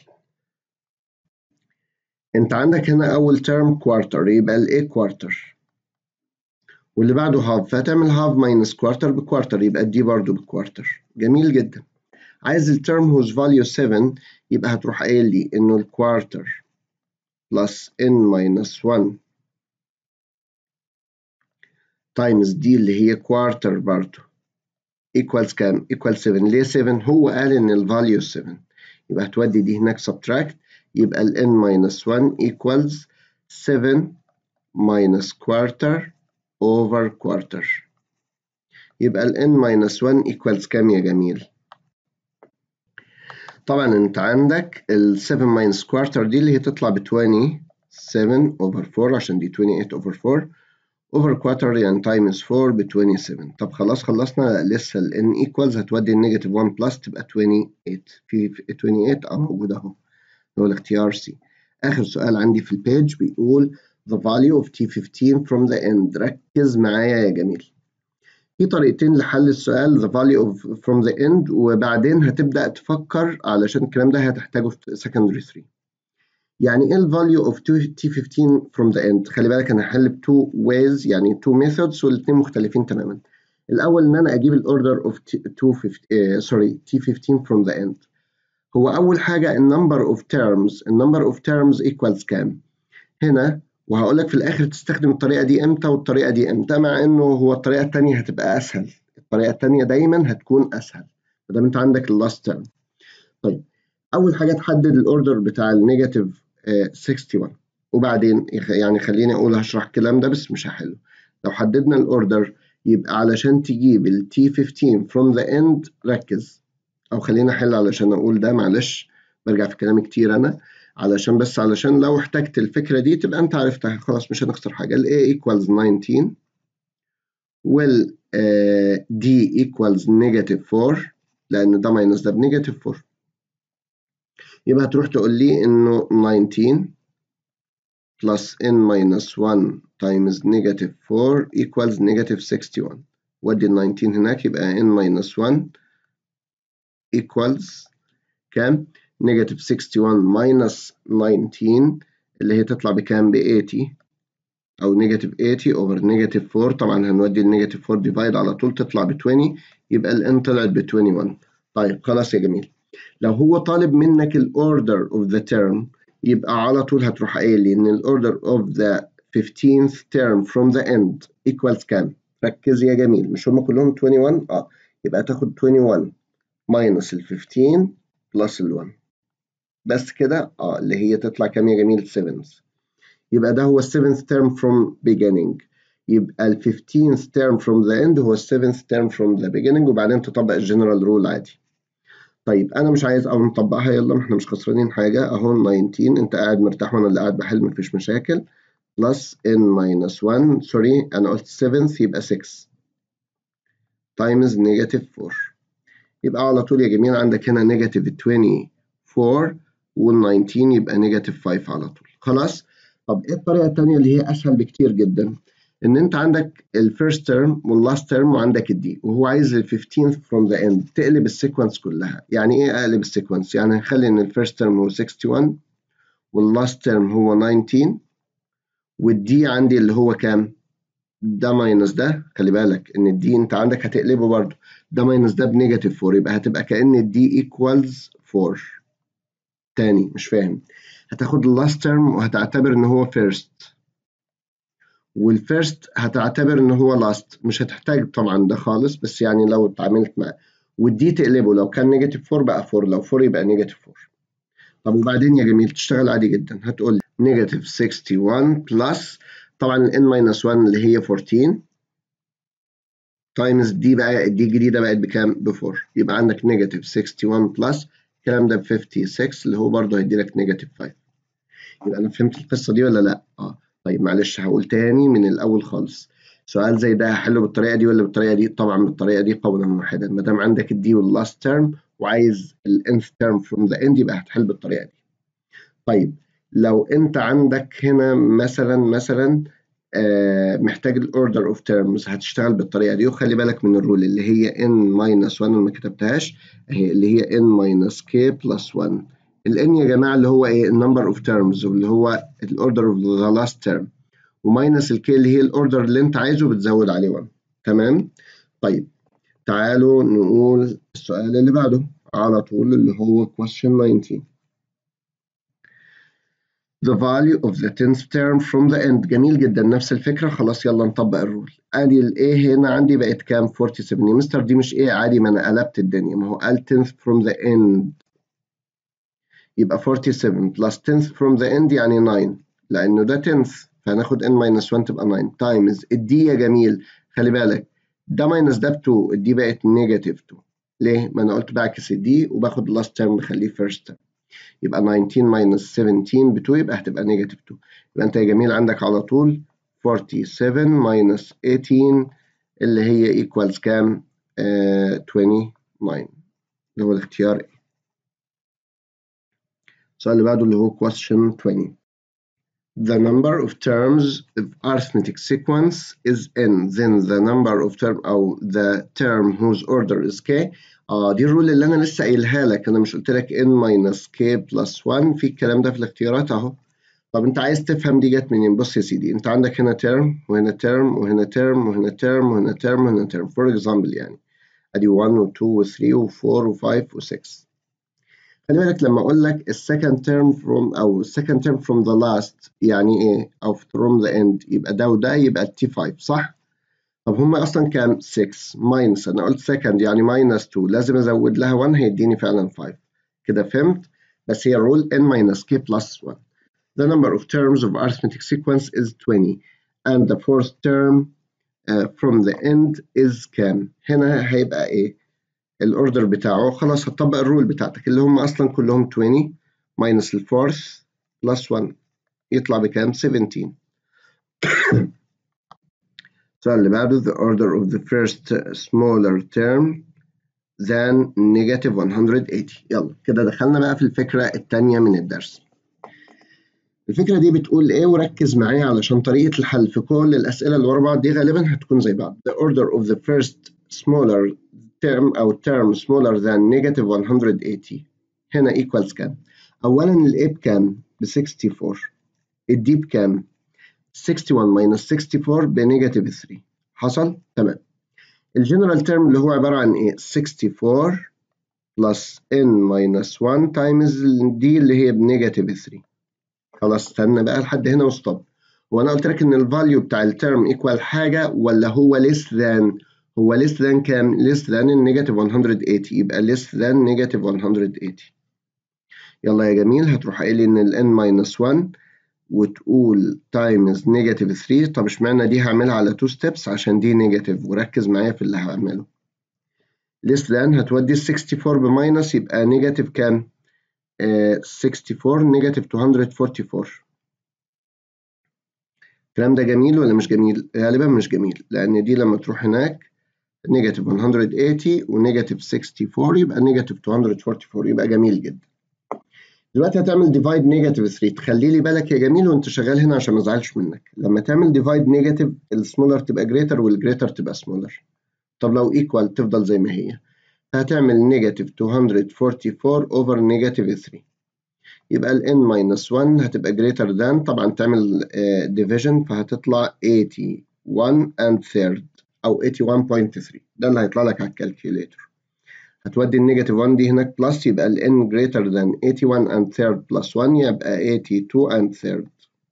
انت عندك هنا اول term quarter يبقى ال A quarter واللي بعده half، فهتعمل half minus quarter بكوارتر يبقى دي برضو بكوارتر. جميل جدا. عايز الترم whose value seven يبقى هتروح قايل لي انه الكوارتر plus n minus one times دي اللي هي كوارتر برضو equals كام؟ equals seven. ليه seven؟ هو قال ان الفاليو seven، يبقى هتودي دي هناك subtract يبقى ال n minus one equals seven minus quarter over quarter. يبقى ال n minus one equals كام يا جميل؟ طبعا انت عندك ال seven minus quarter دي اللي هي تطلع ب twenty-seven over four عشان دي twenty-eight over four over quarter يعني times four ب twenty-seven. طب خلاص خلصنا، لسه ال n equals هتودي النيجاتيف one plus تبقى twenty-eight. في twenty-eight اه موجود اهو، هو الاختيار C. آخر سؤال عندي في البيج بيقول the value of T fifteen from the end. ركز معايا يا جميل. في طريقتين لحل السؤال the value of from the end، وبعدين هتبدأ تفكر علشان الكلام ده هتحتاجه في secondary three. يعني ايه ال value of T fifteen from the end؟ خلي بالك انا هحل ب two ways، يعني two methods والاثنين مختلفين تماما. الأول إن أنا أجيب ال order of two fifteen sorry T fifteen from the end. هو أول حاجة ال number of terms ال number of terms equals كام؟ هنا وهقول لك في الآخر تستخدم الطريقة دي إمتى والطريقة دي إمتى، مع إنه هو الطريقة التانية هتبقى أسهل. الطريقة التانية دايما هتكون أسهل ما دام أنت عندك ال last term. طيب أول حاجة تحدد الأوردر بتاع النيجاتيف sixty-one، وبعدين يعني خليني أقول هشرح الكلام ده بس مش هحله. لو حددنا الأوردر يبقى علشان تجيب ال T fifteen from the end ركز، أو خلينا أحل علشان أقول ده، معلش برجع في كلامي كتير أنا، علشان بس علشان لو احتجت الفكرة دي تبقى أنت عرفتها خلاص مش هنخسر حاجة. ال A equals nineteen وال uh, D equals negative four، لأن ده ماينس ده بنيجاتيف four، يبقى هتروح تقول لي إنه nineteen plus n minus one times negative four equals negative sixty-one. ودي ال nineteen هناك يبقى n minus one equals كام؟ negative sixty-one minus nineteen اللي هي تطلع بكام؟ ب eighty أو negative eighty over negative four. طبعا هنودي ال negative four divide على طول تطلع ب twenty، يبقى ال n طلعت ب twenty-one. طيب خلاص يا جميل، لو هو طالب منك ال order of the term يبقى على طول هتروح قايل لي إن ال order of the fifteenth term from the end equals كام؟ ركز يا جميل، مش هم كلهم twenty-one؟ اه يبقى تاخد twenty-one minus ال fifteen plus ال one بس كده، اه اللي هي تطلع كام يا جميل؟ seventh. يبقى ده هو ال seventh term from beginning، يبقى ال fifteenth term from the end هو ال seventh term from the beginning، وبعدين تطبق الجنرال رول عادي. طيب انا مش عايز او نطبقها، يلا احنا مش خسرانين حاجه اهو. nineteen انت قاعد مرتاح وانا اللي قاعد بحل مفيش مشاكل، plus n minus one سوري انا قلت seventh يبقى six times negative four. يبقى على طول يا جميل عندك هنا negative twenty-four وال nineteen يبقى negative five على طول. خلاص. طب ايه الطريقه الثانيه اللي هي اسهل بكتير جدا؟ ان انت عندك ال first term وال last term وعندك الدي، وهو عايز ال fifteenth from the end، تقلب السيكونس كلها. يعني ايه اقلب السيكونس؟ يعني هنخلي ان ال first term هو sixty-one وال last term هو nineteen والدي عندي اللي هو كام؟ ده ماينس ده، خلي بالك ان الدي انت عندك هتقلبه برضه، ده ماينس ده بنيجاتيف four، يبقى هتبقى كأن الدي ايكوالز four. تاني مش فاهم، هتاخد اللاست تيرم وهتعتبر ان هو فيرست، والفيرست هتعتبر ان هو لاست، مش هتحتاج طبعا ده خالص، بس يعني لو اتعاملت معاه. والدي تقلبه، لو كان نيجاتيف four بقى four، لو four يبقى نيجاتيف four. طب وبعدين يا جميل تشتغل عادي جدا، هتقول نيجاتيف sixty-one بلس طبعا ال n minus one اللي هي fourteen تايمز دي، بقى دي الجديده بقت بكام؟ ب four، يبقى عندك نيجاتيف sixty-one بلس الكلام ده ب fifty-six اللي هو برضه هيدي لك نيجاتيف five. يبقى انا فهمت القصه دي ولا لا؟ اه طيب معلش هقول تاني من الاول خالص. سؤال زي ده هحله بالطريقه دي ولا بالطريقه دي؟ طبعا بالطريقه دي قولا واحدا، ما دام عندك الدي واللاست تيرم وعايز الانث تيرم فروم ذا اند يبقى هتحل بالطريقه دي. طيب لو انت عندك هنا مثلا مثلا آه محتاج الاوردر اوف تيرمز هتشتغل بالطريقه دي، وخلي بالك من الرول اللي هي n minus one، ما كتبتهاش اهي، اللي هي n minus k plus one. ال n يا جماعه اللي هو ايه؟ النمبر اوف تيرمز، واللي هو الاوردر اوف ذا لاست تيرم، وماينس ال k اللي هي الاوردر اللي انت عايزه بتزود عليه one. تمام. طيب تعالوا نقول السؤال اللي بعده على طول اللي هو question nineteen. The value of the tenth term from the end. جميل جدا، نفس الفكرة. خلاص يلا نطبق الرول. ادي ال A هنا عندي بقت كام؟ forty-seven. يا مستر دي مش A عادي، ما انا قلبت الدنيا، ما هو قال tenth from the end يبقى forty-seven plus tenth from the end يعني nine لأنه ده tenth فهناخد n minus one تبقى nine times الدي يا جميل خلي بالك ده minus ده ب two الدي بقت negative two ليه؟ ما أنا قلت بعكس الدي وباخد last term بخليه first term يبقى nineteen minus seventeen ب two يبقى هتبقى negative two يبقى أنت يا جميل عندك على طول forty-seven minus eighteen اللي هي equals كام؟ uh, twenty-nine اللي هو الاختيار A. السؤال اللي بعده اللي هو question twenty. The number of terms of arithmetic sequence is n, then the number of term أو the term whose order is k. آه دي الرول اللي أنا لسه قايلها لك، أنا مش قلت لك n minus k plus one في الكلام ده في الاختيارات أهو. طب أنت عايز تفهم دي جت منين؟ بص يا سيدي، أنت عندك هنا term وهنا term وهنا term وهنا term وهنا term وهنا term for example يعني أدي one و two و three و four و five و six. خلي بالك لما اقول لك السكند term from او second term from the last يعني ايه او from the end يبقى ده وده يبقى تي five صح؟ طب هم اصلا كام؟ six minus انا قلت second يعني minus two لازم ازود لها one هيديني فعلا five كده فهمت؟ بس هي الرول n minus k plus one. The number of terms of arithmetic sequence is twenty and the fourth term uh, from the end is كام؟ هنا هيبقى ايه؟ الاوردر بتاعه خلاص هتطبق الرول بتاعتك اللي هم اصلا كلهم twenty minus الفورث plus one يطلع بكام؟ seventeen. السؤال اللي بعده the order of the first smaller term than negative one hundred eighty. يلا كده دخلنا بقى في الفكرة التانية من الدرس. الفكرة دي بتقول ايه وركز معايا علشان طريقة الحل في كل الأسئلة اللي ورا بعض دي غالبا هتكون زي بعض. The order of the first smaller term أو term smaller than negative one hundred eighty هنا equals كام؟ أولا ال A بكام؟ ب sixty-four ال D بكام؟ sixty-one minus sixty-four ب negative three حصل؟ تمام. الجنرال term اللي هو عبارة عن ايه؟ sixty-four plus n minus one times ال D اللي هي ب negative three. خلاص استنى بقى لحد هنا وستوب. هو انا قلت لك ان الفاليو بتاع الترم ايكوال حاجه ولا هو less than؟ هو less than كام؟ less than النيجاتيف one hundred eighty يبقى less than نيجاتيف one hundred eighty. يلا يا جميل هتروح قايل لي ان ال n minus one وتقول times نيجاتيف three. طب اشمعنى دي هعملها على two steps؟ عشان دي نيجاتيف وركز معايا في اللي هعمله. less than هتودي ال sixty-four بماينس يبقى نيجاتيف كام؟ آه sixty-four نيجاتيف two hundred forty-four. الكلام ده جميل ولا مش جميل؟ غالبا مش جميل لأن دي لما تروح هناك نيجاتيف one hundred eighty ونيجاتيف sixty-four يبقى نيجاتيف two hundred forty-four يبقى جميل جدا. دلوقتي هتعمل ديفايد نيجاتيف three. تخلي لي بالك يا جميل وأنت شغال هنا عشان ما ازعلش منك. لما تعمل ديفايد نيجاتيف السمولر تبقى جريتر والجريتر تبقى سمولر. طب لو ايكوال تفضل زي ما هي. فهتعمل نيجاتيف two hundred forty-four over نيجاتيف three. يبقى ال n minus one هتبقى greater than طبعا تعمل uh, division فهتطلع eighty-one and third أو eighty-one point three ده اللي هيطلع لك على الكالكوليتر. هتودي النيجاتيف one دي هناك بلس يبقى ال n greater than eighty-one and third plus one يبقى eighty-two and third.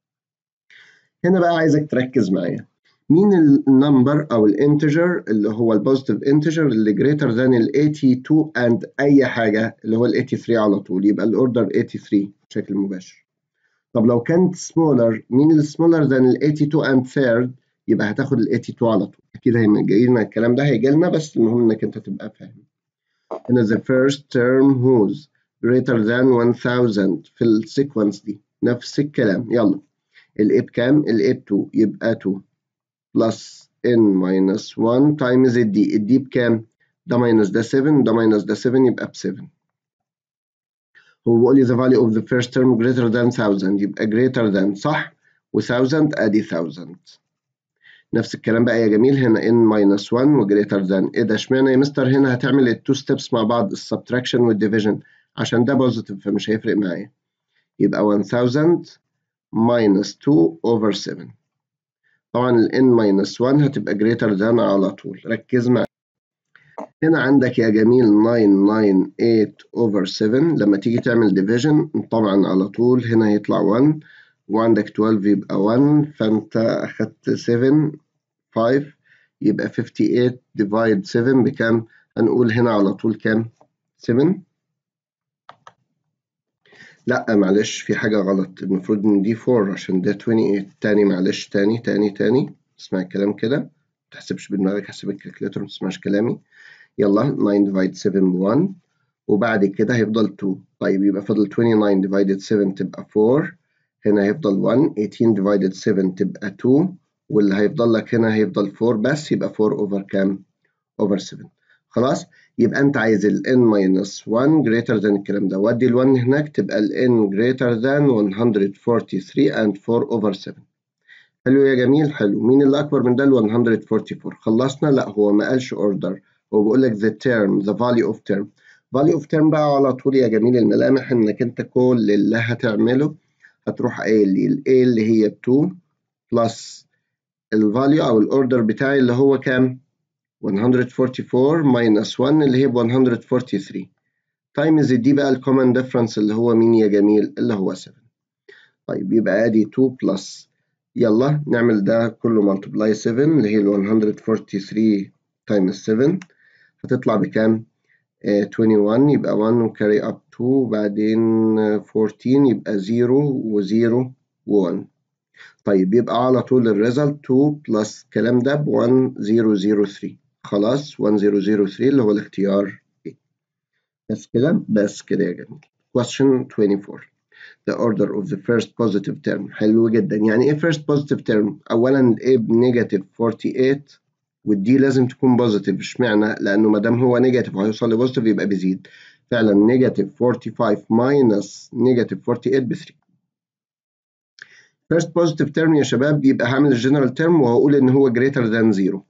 هنا بقى عايزك تركز معايا. مين النمبر أو الانتجر اللي هو البوزيتيف انتجر اللي greater than ال eighty-two and أي حاجة اللي هو ال eighty-three على طول يبقى الأوردر eighty-three بشكل مباشر. طب لو كانت smaller مين ال smaller than ال eighty-two and third يبقى هتاخد ال eighty-two على طول. أكيد هيجي لنا الكلام ده هيجي لنا بس المهم إنك أنت تبقى فاهم. هنا the first term whose greater than one thousand في السيكونس دي نفس الكلام. يلا ال A بكام؟ ال A ب two يبقى two plus n minus one times ال d. ال d بكام؟ ده minus ده seven ده minus ده seven يبقى ب seven. هو بيقول لي the value of the first term greater than one thousand يبقى greater than صح و one thousand ادي one thousand. نفس الكلام بقى يا جميل هنا n minus one و greater than. ايه ده اشمعنى يا مستر هنا هتعمل ال two steps مع بعض السبتراكشن والديفيجن عشان ده بوزيتيف فمش هيفرق معايا. يبقى one thousand minus two over seven. طبعا ال n minus one هتبقى greater than على طول. ركز معايا. هنا عندك يا جميل nine ninety-eight over seven لما تيجي تعمل division طبعا على طول هنا هيطلع one وعندك twelve يبقى one فانت اخدت seven five يبقى fifty-eight divide seven بكام؟ هنقول هنا على طول كام؟ seven. لا معلش في حاجة غلط، المفروض ان دي أربعة عشان ده تمانية وعشرين. تاني معلش، تاني تاني تاني اسمع الكلام كده، متحسبش بدماغك، حسب الكالكوليتر، متسمعش كلامي. يلا تسعة ديفايد سبعة ب واحد، وبعد كده هيفضل اتنين. طيب يبقى فاضل تسعة وعشرين ديفايدد سبعة تبقى أربعة، هنا هيفضل واحد، تمنتاشر ديفايدد سبعة تبقى اتنين، واللي هيفضل لك هنا هيفضل أربعة بس، يبقى أربعة اوفر كام؟ اوفر سبعة. خلاص، يبقى انت عايز ال n minus واحد greater than الكلام ده، ودي ال واحد هناك تبقى ال n greater than one hundred forty-three and four over seven. حلو يا جميل، حلو. مين اللي اكبر من ده؟ ال one hundred forty-four. خلصنا؟ لا هو ما قالش order، هو بيقول لك the term the value of term. value of term بقى على طول يا جميل الملامح، انك انت كل اللي هتعمله هتروح قايل لي ال a اللي هي اتنين plus الفاليو او الاوردر بتاعي اللي هو كام؟ one hundred forty-four minus واحد اللي هي ب one hundred forty-three times دي بقى الكومن ديفرنس اللي هو مين يا جميل؟ اللي هو سبعة. طيب يبقى ادي اتنين بلس، يلا نعمل ده كله multiply سبعة اللي هي ال one hundred forty-three times سبعة هتطلع بكام؟ آه واحد وعشرين، يبقى واحد وكاري اب اتنين، وبعدين آه أربعتاشر يبقى صفر و0 و1. طيب يبقى على طول الريزلت اتنين بلس الكلام ده ب one thousand تلاتة. خلاص one thousand تلاتة اللي هو الاختيار A. بس كده، بس كده يا جميل. question twenty-four. The order of the first positive term. حلو جدا. يعني ايه first positive term؟ اولا ال A بنيجاتيف forty-eight والدي لازم تكون بوزيتيف. اشمعنى؟ لانه ما دام هو نيجاتيف وهيوصل لبوزيتيف يبقى بيزيد. فعلا نيجاتيف forty-five minus نيجاتيف forty-eight ب three. first positive term يا شباب يبقى هعمل الجنرال term وهقول ان هو greater than zero.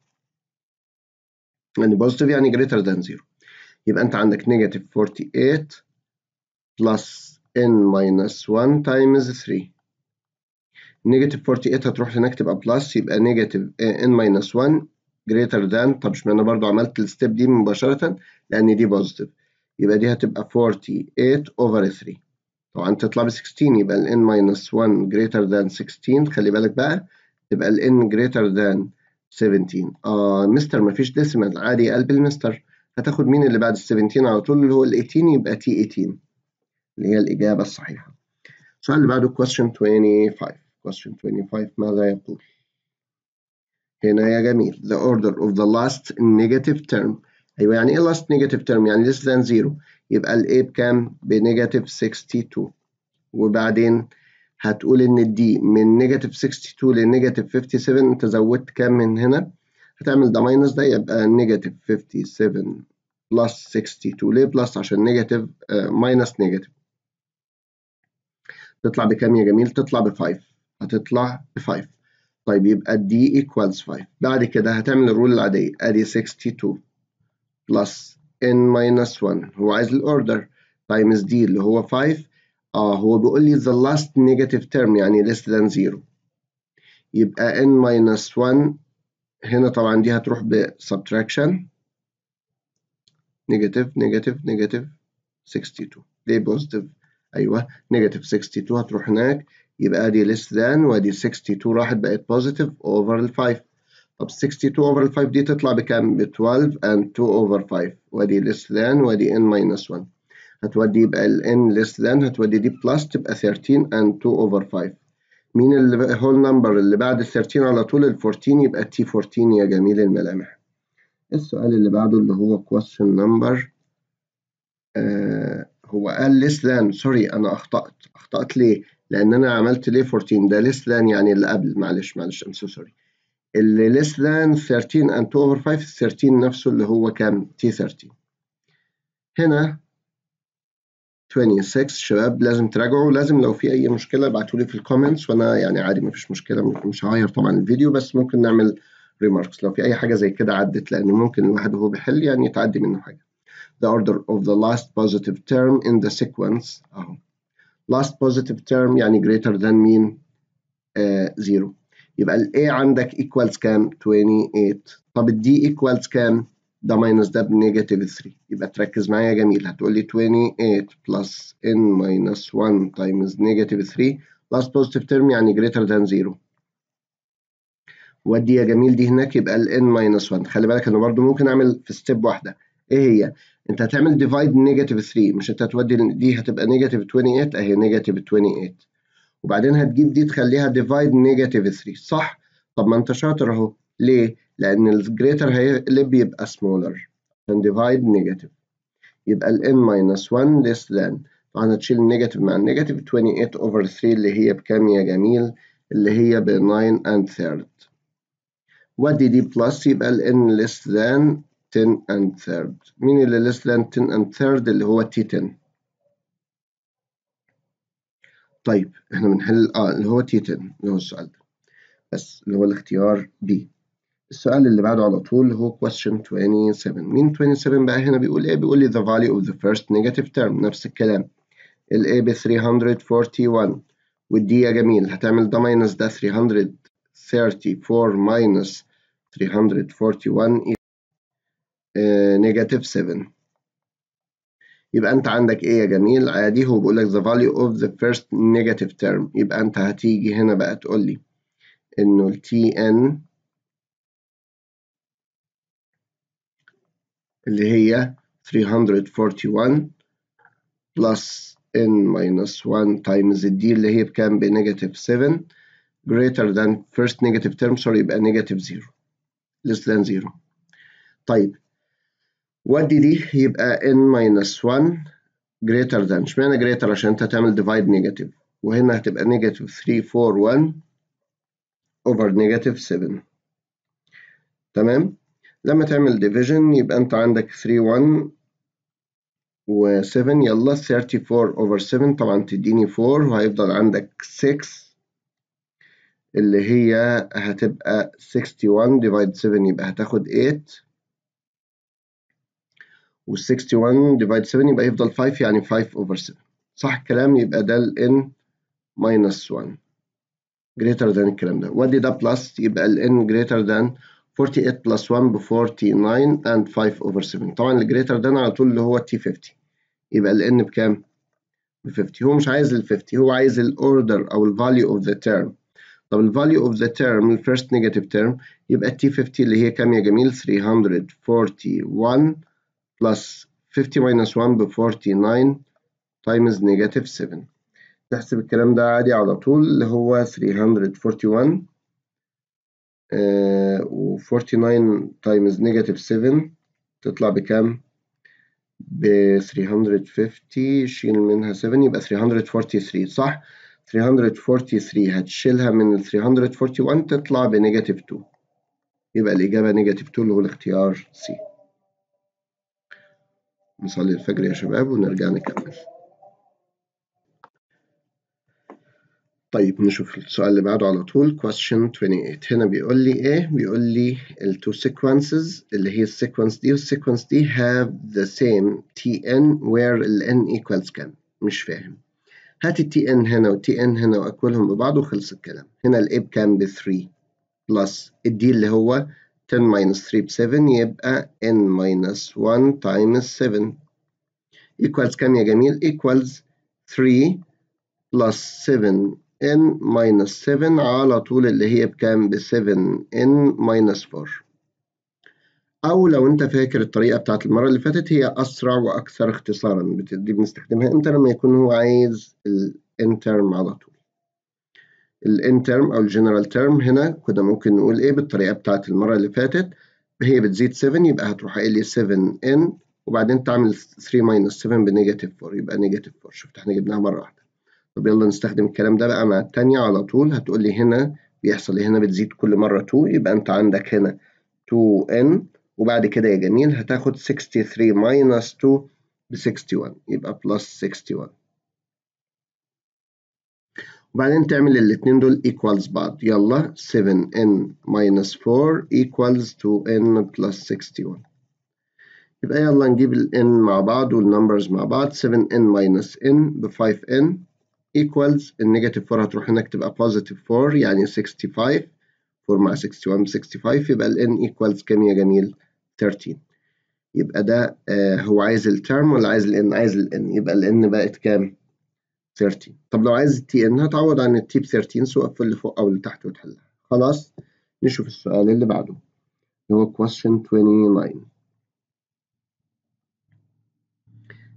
يعني positive يعني greater than zero. يبقى انت عندك negative forty-eight plus n minus one times three. negative forty-eight هتروح هناك تبقى plus، يبقى negative n minus one greater than. طب اشمعنى برضو عملت الستيب دي مباشرة؟ لان دي positive، يبقى دي هتبقى forty-eight over three. طبعا تطلع ب sixteen، يبقى ال n minus one greater than sixteen. خلي بالك بقى تبقى ال n greater than seventeen. اه مستر مفيش ديسيمال. عادي يا قلب المستر، هتاخد مين اللي بعد ال seventeen على طول اللي هو ال eighteen، يبقى تي eighteen اللي هي الإجابة الصحيحة. السؤال اللي بعده question twenty-five. question twenty-five ماذا يقول؟ هنا يا جميل the order of the last negative term. أيوة، يعني إيه last negative term؟ يعني less than zero. يبقى ال A بكام؟ بنيجاتيف sixty-two، وبعدين هتقول إن الدي من نيجاتيف sixty-two لنيجاتيف fifty-seven. أنت زودت كام من هنا؟ هتعمل ده ماينس ده، يبقى نيجاتيف fifty-seven بلس sixty-two. ليه بلس؟ عشان نيجاتيف ماينس نيجاتيف. تطلع بكام يا جميل؟ تطلع ب five. هتطلع ب five. طيب يبقى دي equals five. بعد كده هتعمل الرول العادية، ادي sixty-two plus n minus one، هو عايز الاوردر، times دي اللي هو five. اه هو بيقول لي the last negative term يعني less than zero، يبقى n minus one. هنا طبعا دي هتروح ب subtraction negative negative negative sixty-two. ليه positive؟ ايوه negative sixty-two هتروح هناك، يبقى دي less than، وادي sixty-two راحت بقت positive over ال five. طب sixty-two over ال five دي تطلع بكام؟ ب twelve and two over five، وادي less than وادي n minus one. هتودي يبقى ال n less than، هتودي دي plus تبقى thirteen and two over five. مين اللي whole number اللي بعد ال thirteen على طول؟ ال fourteen، يبقى t fourteen يا جميل الملامح. السؤال اللي بعده اللي هو question number آه هو قال less than. سوري أنا أخطأت. أخطأت ليه؟ لأن أنا عملت ليه fourteen؟ ده less than يعني اللي قبل. معلش معلش I'm so sorry. اللي less than thirteen and two over five، thirteen نفسه اللي هو كام؟ تي thirteen. هنا twenty-six. شباب لازم تراجعوا، لازم لو في أي مشكلة ابعتولي في الكومنتس، وأنا يعني عادي مفيش مشكلة، مش هغير طبعا الفيديو، بس ممكن نعمل ريماركس لو في أي حاجة زي كده عدت، لأن ممكن الواحد وهو بيحل يعني يتعدي منه حاجة. The order of the last positive term in the sequence أهو. last positive term يعني greater than مين؟ آه zero. يبقى ال A عندك equals كام؟ twenty-eight. طب ال D equals كام؟ ده ماينس ده بنيجاتيف three. يبقى تركز معايا يا جميل، هتقول لي twenty-eight plus n minus one times negative three. last positive term يعني greater than zero. ودي يا جميل دي هناك، يبقى ال n minus one. خلي بالك أنا برضو ممكن أعمل في ستيب واحدة ايه هي؟ انت هتعمل ديفايد نيجاتيف ثري، مش انت هتودي دي هتبقى نيجاتيف ثمانية وعشرين اهي نيجاتيف ثمانية وعشرين، وبعدين هتجيب دي تخليها ديفايد نيجاتيف ثري صح؟ طب ما انت شاطر اهو. ليه؟ لان الجريتر هيقلب يبقى سمولر عشان ديفايد نيجاتيف، يبقى ال n minus one less than، طبعا هتشيل النيجاتيف مع النيجاتيف ثمانية وعشرين over ثري اللي هي بكام يا جميل؟ اللي هي ب nine and third. ودي دي بلس يبقى ال n less than ten and third. مين اللي less than ten and third؟ اللي هو تي عشرة. طيب احنا بنحل اه اللي هو تي عشرة اللي هو السؤال ده بس اللي هو الاختيار B. السؤال اللي بعده على طول هو question سبعة وعشرين. مين سبعة وعشرين بقى هنا بيقول ايه؟ بيقول لي the value of the first negative term، نفس الكلام. ال A ب ثري هندرد فورتي ون، والدي يا جميل هتعمل ده ماينس ده ثري هندرد ثيرتي فور ماينس ثري هندرد فورتي ون نيجاتيف سفن. يبقى انت عندك ايه يا جميل؟ عادي هو بيقول لك the value of the first negative term، يبقى انت هتيجي هنا بقى تقول لي انه ال Tn اللي هي ثري هندرد فورتي ون plus n minus one times الدي اللي هي بكام؟ بنيجاتيف سفن greater than first negative term sorry يبقى negative zero less than zero. طيب ودي دي يبقى n minus one greater than، اشمعنى greater؟ عشان انت هتعمل divide negative، وهنا هتبقى negative ثري فور ون over negative سفن. تمام؟ لما تعمل division يبقى انت عندك ثري ون و سفن، يلا ثيرتي فور over سفن طبعا تديني فور، وهيفضل عندك سكس اللي هي هتبقى سكستي ون divide سفن يبقى هتاخد ايت، وال سكستي ون divide سفن يبقى يفضل فايف يعني فايف over سفن. صح الكلام؟ يبقى ده ال n minus one greater than الكلام ده. ودي ده بلس يبقى ال n greater than فورتي ايت plus one ب فورتي ناين and فايف over سفن. طبعا ال greater than على طول اللي هو تي فيفتي، يبقى ال n بكام؟ ب فيفتي. هو مش عايز ال فيفتي، هو عايز ال order أو ال value of the term. طب ال value of the term ال first negative term يبقى تي فيفتي اللي هي كام يا جميل؟ ثري هندرد فورتي ون plus فيفتي minus one ب فورتي ناين times negative سفن. تحسب الكلام ده عادي على طول اللي هو ثري هندرد فورتي ون آه و فورتي ناين times negative سفن تطلع بكام؟ ب ثري هندرد فيفتي، شيل منها سفن يبقى ثري هندرد فورتي ثري صح؟ ثري هندرد فورتي ثري هتشيلها من ال ثري هندرد فورتي ون تطلع بنيجاتيف تو، يبقى الإجابة نيجاتيف تو اللي هو الاختيار سي. نصلي الفجر يا شباب ونرجع نكمل. طيب نشوف السؤال اللي بعده على طول question ثمانية وعشرين. هنا بيقول لي ايه؟ بيقول لي ال two sequences اللي هي السيكونس دي والسيكونس دي have the same tn where ال n equals كام؟ مش فاهم. هات ال tn هنا وال tn هنا واكولهم ببعض وخلص الكلام. هنا ال a بكام؟ ب ثري plus الدي اللي هو ten minus ثري ب سفن يبقى n minus one times سفن equals كام يا جميل؟ equals ثري plus سفن n minus سفن على طول اللي هي بكام؟ ب سفن n minus فور. أو لو أنت فاكر الطريقة بتاعت المرة اللي فاتت هي أسرع وأكثر اختصارا، دي بنستخدمها إمتى؟ لما يكون هو عايز ال n term على طول. ال n term أو ال general term هنا كنا ممكن نقول إيه بالطريقة بتاعت المرة اللي فاتت؟ هي بتزيد سفن يبقى هتروح قايل لي سفن n وبعدين تعمل ثري minus سفن بنيجاتيف فور يبقى نيجاتيف فور. شفت احنا جبناها مرة واحدة. طب يلا نستخدم الكلام ده بقى مع التانية على طول. هتقول لي هنا بيحصل ايه؟ هنا بتزيد كل مرة تو، يبقى انت عندك هنا تو n وبعد كده يا جميل هتاخد سكستي ثري minus تو ب سكستي ون يبقى plus سكستي ون، وبعدين تعمل الاتنين دول equals بعض. يلا سفن n minus فور equals تو n plus سكستي ون. يبقى يلا نجيب ال n مع بعض والنمبرز مع بعض. سفن n minus n ب فايف n equals النيجاتيف فور هتروح هناك تبقى positive فور يعني سكستي فايف، فور مع سكستي ون ب سكستي فايف يبقى ال n equals كام يا جميل؟ ثيرتين. يبقى ده آه هو عايز الترم ولا عايز ال n؟ عايز ال n، يبقى ال n بقت كام؟ ثيرتين. طب لو عايز ال tn هتعوض عن ال t ب ثيرتين سواء في اللي فوق أو اللي تحت وتحلها. خلاص نشوف السؤال اللي بعده اللي هو question تسعة وعشرين.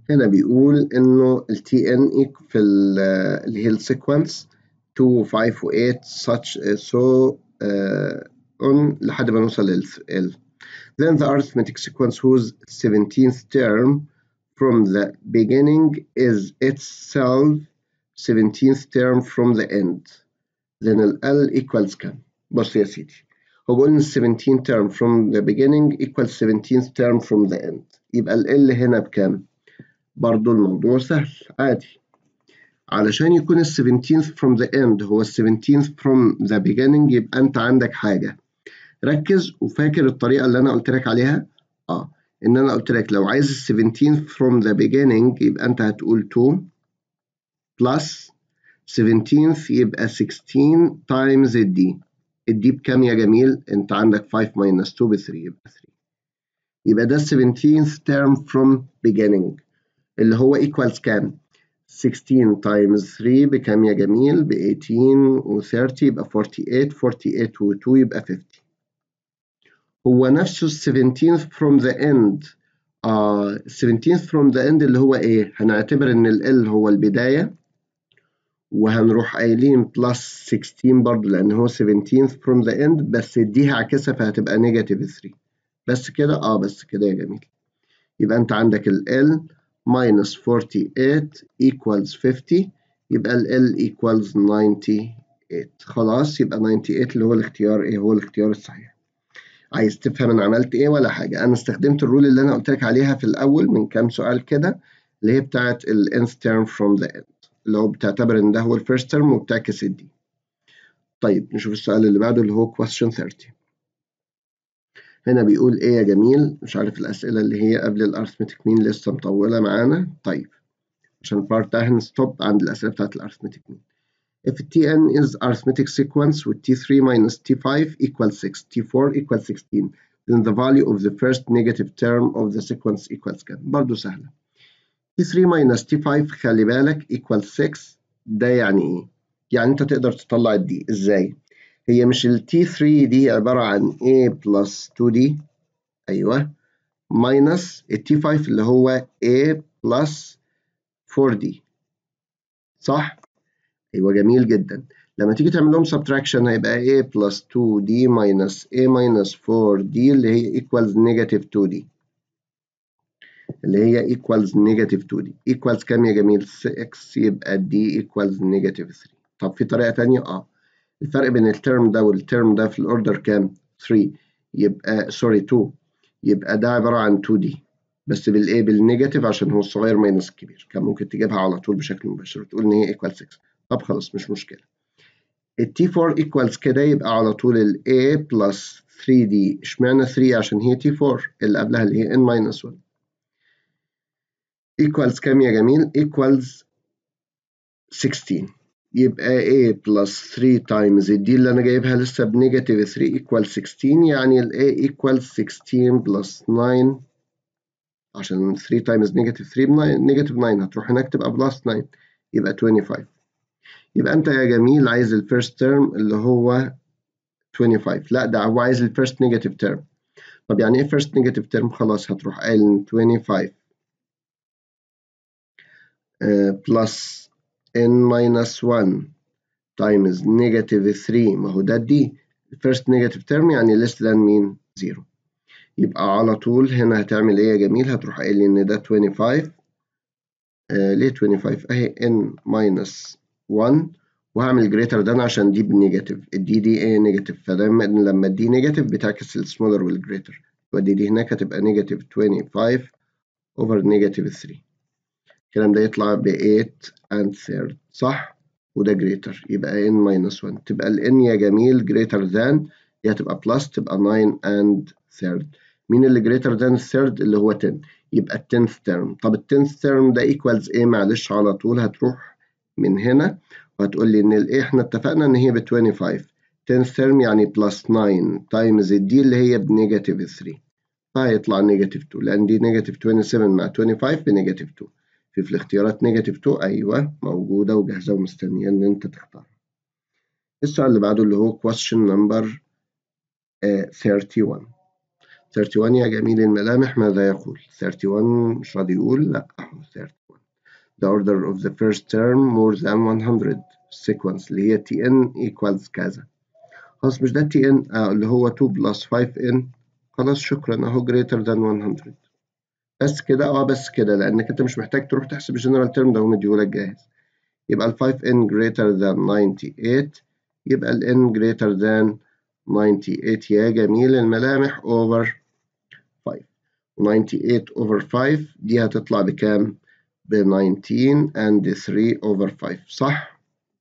هنا بيقول إنه ال تي إن في اللي هي السيكونس two five و eight such so uh, on لحد ما نوصل لل L. Then the arithmetic sequence whose seventeenth term from the beginning is itself seventeenth term from the end. Then ال L equals كام؟ بص يا سيدي، هو بيقول إن seventeenth term from the beginning equals seventeenth term from the end. يبقى ال L هنا بكام؟ برضو الموضوع سهل عادي. علشان يكون ال seventeenth from the end هو ال seventeenth from the beginning يبقى أنت عندك حاجة. ركز وفاكر الطريقة اللي أنا قلت لك عليها؟ آه إن أنا قلت لك لو عايز ال seventeenth from the beginning يبقى أنت هتقول two plus seventeenth يبقى sixteen times الدي. الدي بكام يا جميل؟ أنت عندك five minus two ب three يبقى three. يبقى ده seventeenth term from beginning اللي هو equals كام؟ sixteen times three بكام يا جميل؟ ب eighteen و thirty يبقى forty-eight forty-eight و two يبقى fifty. هو نفسه seventeenth from the end. آه seventeenth from the end اللي هو إيه؟ هنعتبر إن ال L هو البداية وهنروح قايلين plus sixteen برضه لأن هو seventeenth from the end بس دي هعكسها فهتبقى negative three. بس كده؟ آه بس كده يا جميل. يبقى أنت عندك ال L minus forty-eight equals fifty يبقى ال L equals ninety-eight. خلاص يبقى ninety-eight اللي هو الاختيار إيه؟ هو الاختيار الصحيح. عايز تفهم أنا عملت إيه ولا حاجة؟ أنا استخدمت الرول اللي أنا قلت لك عليها في الأول من كام سؤال كده اللي هي بتاعت ال nth term from the end اللي هو بتعتبر إن ده هو ال first term وبتعكس الدي. طيب نشوف السؤال اللي بعده اللي هو question thirty. هنا بيقول إيه يا جميل؟ مش عارف الأسئلة اللي هي قبل الأرثمتيك مين لسه مطولة معانا. طيب عشان البارت ده هنستوب عند الأسئلة بتاعت الأرثمتيك مين. If تي إن is arithmetic sequence with تي three minus تي five equals six, تي four equals sixteen, then the value of the first negative term of the sequence equals كام؟ برضو سهلة. تي three minus تي five خلي بالك equals six ده يعني إيه؟ يعني أنت تقدر تطلع الدي إزاي؟ هي مش ال تي three دي عبارة عن A plus two دي أيوه minus ال تي five اللي هو A plus four دي صح؟ أيوه جميل جدا. لما تيجي تعمل لهم subtraction هيبقى A plus two دي minus A minus four دي اللي هي equals negative two دي اللي هي equals negative two دي equals كام يا جميل؟ six يبقى D equals negative three. طب في طريقة تانية؟ اه الفرق بين الترم ده والترم ده في الأوردر كام؟ three يبقى سوري two يبقى ده عبارة عن two دي بس بالايه بالنيجاتيف عشان هو الصغير ماينس الكبير. كان ممكن تجيبها على طول بشكل مباشر وتقول ان هي equal six. طب خلاص مش مشكلة. ال تي four equals كده يبقى على طول ال A plus three دي اشمعنى three عشان هي تي four اللي قبلها اللي هي n minus one equals كام يا جميل؟ equals sixteen يبقى A plus three times دي اللي أنا جايبها لسه بنيجاتيف three equals sixteen يعني ال A equals sixteen plus nine عشان three times negative three negative nine هتروح هناك تبقى plus nine يبقى twenty-five. يبقى أنت يا جميل عايز ال first term اللي هو twenty-five. لا ده هو عايز ال first negative term. طب يعني إيه first negative term؟ خلاص هتروح قايل twenty-five uh, plus n minus one times negative three ما هو ده دي first negative term يعني less than مين؟ zero. يبقى على طول هنا هتعمل إيه يا جميل؟ هتروح قايل إن ده twenty-five آه ليه twenty-five أهي n minus one وهعمل greater than عشان دي بنيجاتيف الدي دي ايه نيجاتيف فدايما لما الدي نيجاتيف بتعكس السمولر والجريتر ودي دي هناك هتبقى نيجاتيف twenty-five over نيجاتيف three. الكلام ده يطلع ب eight and third صح وده جريتر يبقى n minus one تبقى ال n يا جميل greater than دي هتبقى plus تبقى nine and third. مين اللي greater than third اللي هو ten يبقى ال tenth term. طب ال tenth term ده equals ايه؟ معلش على طول هتروح من هنا وهتقول لي ان ال a احنا اتفقنا ان هي ب twenty-five tenth term يعني plus nine times الدي اللي هي بنيجاتيف three فهيطلع نيجاتيف two لان دي نيجاتيف twenty-seven مع twenty-five بنيجاتيف two. في في الاختيارات نيجاتيف two أيوة موجودة وجاهزة ومستنية إن أنت تختار. السؤال اللي بعده اللي هو question number uh, thirty-one. واحد وثلاثين يا جميل الملامح ماذا يقول؟ واحد وثلاثين مش راضي يقول، لا أهو واحد وثلاثين. The order of the first term more than one hundred sequence اللي هي تي ان equals كذا. خلاص مش ده تي ان آه اللي هو two plus five n. خلاص شكرا أهو greater than one hundred. بس كده اه بس كده لأنك أنت مش محتاج تروح تحسب الجنرال تيرم ده، هو مديهولك جاهز. يبقى ال five n greater than ninety-eight، يبقى ال n greater than ninety-eight يا جميل الملامح over five. ninety-eight over five دي هتطلع بكام؟ ب nineteen and three over five صح؟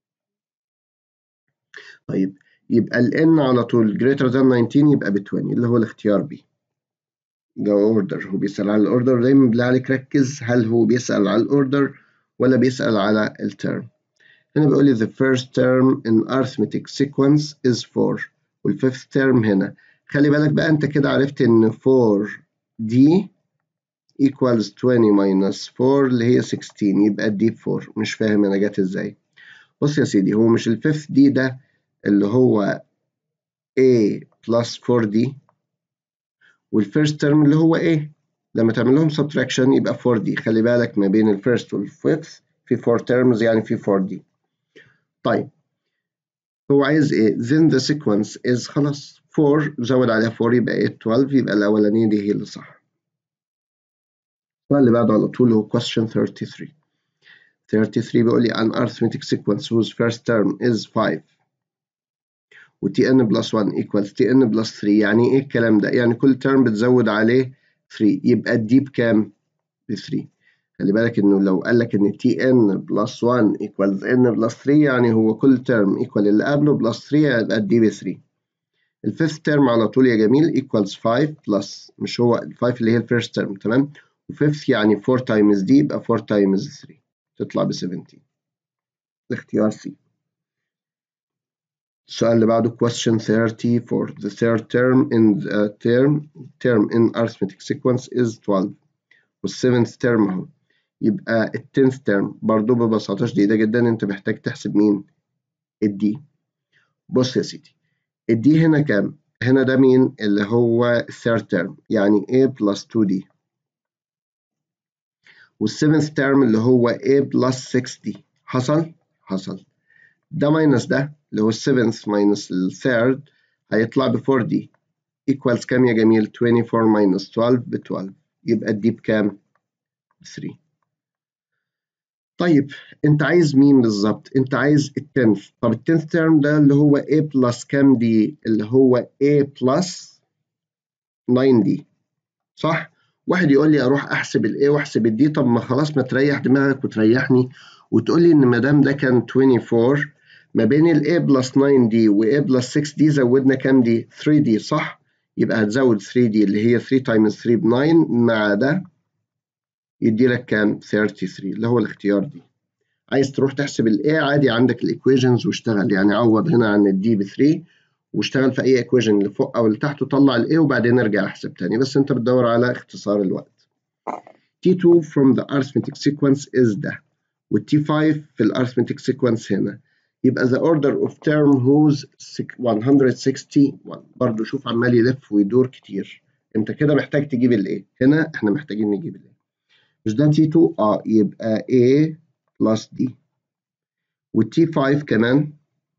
طيب يبقى ال n على طول greater than nineteen يبقى ب twenty اللي هو الاختيار B. ده اوردر، هو بيسأل على الاوردر. دايما بالله عليك ركز، هل هو بيسأل على الاوردر ولا بيسأل على الترم؟ هنا بيقول لي the first term in arithmetic sequence is four والfifth term هنا. خلي بالك بقى انت كده عرفت ان four دي equals twenty minus four اللي هي sixteen، يبقى دي ب four. مش فاهم انا جت ازاي. بص يا سيدي، هو مش الفيفث دي ده اللي هو A plus four دي، والفيرست ترم اللي هو A، لما تعمل لهم subtraction يبقى four دي. خلي بالك ما بين الفيرست والفيفث في four terms يعني في four دي. طيب هو عايز ايه؟ then the sequence is خلاص four زود عليها four يبقى ايه twelve، يبقى الأولانية دي هي اللي صح. السؤال اللي بعده على طول هو question thirty-three. thirty-three بيقول لي an arithmetic sequence whose first term is five و tn plus one equals tn plus three. يعني ايه الكلام ده؟ يعني كل term بتزود عليه three، يبقى الدي بكام؟ ب three. خلي بالك انه لو قال لك ان tn plus one equals n plus three يعني هو كل term equal اللي قبله plus three يبقى الدي ب three. الفيفث ترم على طول يا جميل equals five plus مش هو ال five اللي هي الفيرست ترم تمام، وفيفث يعني four times دي يبقى four times three تطلع ب seventeen. الاختيار C. السؤال اللي بعده question thirty-four. The third term in the term term in arithmetic sequence is twelve والseventh term اهو، يبقى ال tenth term برضه ببساطة شديدة جدا انت محتاج تحسب مين؟ الدي. بص يا سيدي، الدي هنا كام؟ هنا ده مين؟ اللي هو third term يعني A plus two D، والseventh term اللي هو A plus six D. حصل؟ حصل. ده minus ده اللي هو seventh minus third هيطلع ب four D equals كام يا جميل؟ twenty-four minus twelve ب twelve، يبقى الدي بكام؟ three. طيب انت عايز مين بالظبط؟ انت عايز ال tenth. طب ال tenth term ده اللي هو A plus كام دي؟ اللي هو A plus nine D صح؟ واحد يقول لي اروح احسب ال A واحسب ال D. طب ما خلاص ما تريح دماغك وتريحني وتقول لي ان ما دام ده كان twenty-four ما بين ال A plus nine D و A plus six D زودنا كام دي؟ three D صح؟ يبقى هتزود three D اللي هي three times three ب nine مع ده يدي لك كام؟ thirty-three اللي هو الاختيار دي. عايز تروح تحسب ال A عادي عندك الايكويشنز واشتغل، يعني عوض هنا عن ال D ب three واشتغل في اي ايكويشن اللي فوق او اللي تحت وطلع ال A وبعدين ارجع احسب تاني، بس انت بتدور على اختصار الوقت. تي two from the arithmetic sequence is ده، وال تي five في ال arithmetic sequence هنا، يبقى the order of term whose one hundred sixty-one. برضو شوف عمال يلف ويدور كتير، انت كده محتاج تجيب ال A. هنا احنا محتاجين نجيب ال A. مش ده تي two؟ اه يبقى A plus D، وال تي five كمان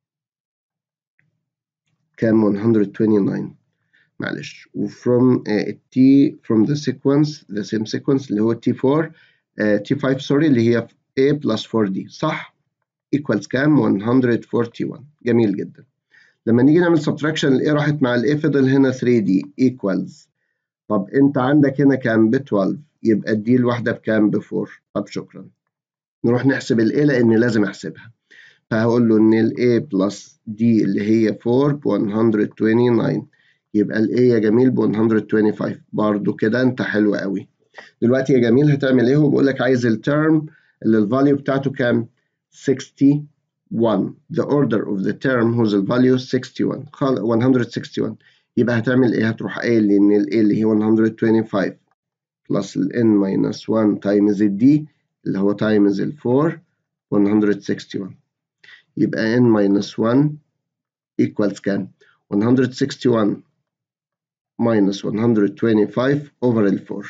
كام؟ one hundred twenty-nine معلش. وفروم T from the sequence the same sequence اللي هو تي four uh, تي five سوري اللي هي A plus four D صح؟ equals كام؟ one hundred forty-one. جميل جدا. لما نيجي نعمل subtraction ال A راحت مع ال A فضل هنا three D equals. طب انت عندك هنا كام؟ ب twelve، يبقى ال D الواحدة بكام؟ ب four. طب شكرا. نروح نحسب ال A لأن لازم أحسبها، فهقول له إن ال A plus D اللي هي four ب one hundred twenty-nine، يبقى ال A يا جميل ب one hundred twenty-five. برضو كده انت حلو قوي. دلوقتي يا جميل هتعمل ايه؟ هو بيقول لك عايز الترم اللي الفاليو بتاعته كام؟ sixty-one. The order of the term whose value sixty-one one hundred sixty-one. يبقى هتعمل ايه؟ هتروح قايل لي ان ال A اللي هي one hundred twenty-five plus ال N minus one times ال D اللي هو times ال four one hundred sixty-one، يبقى N minus one equals كام؟ one hundred sixty-one minus one hundred twenty-five over ال four.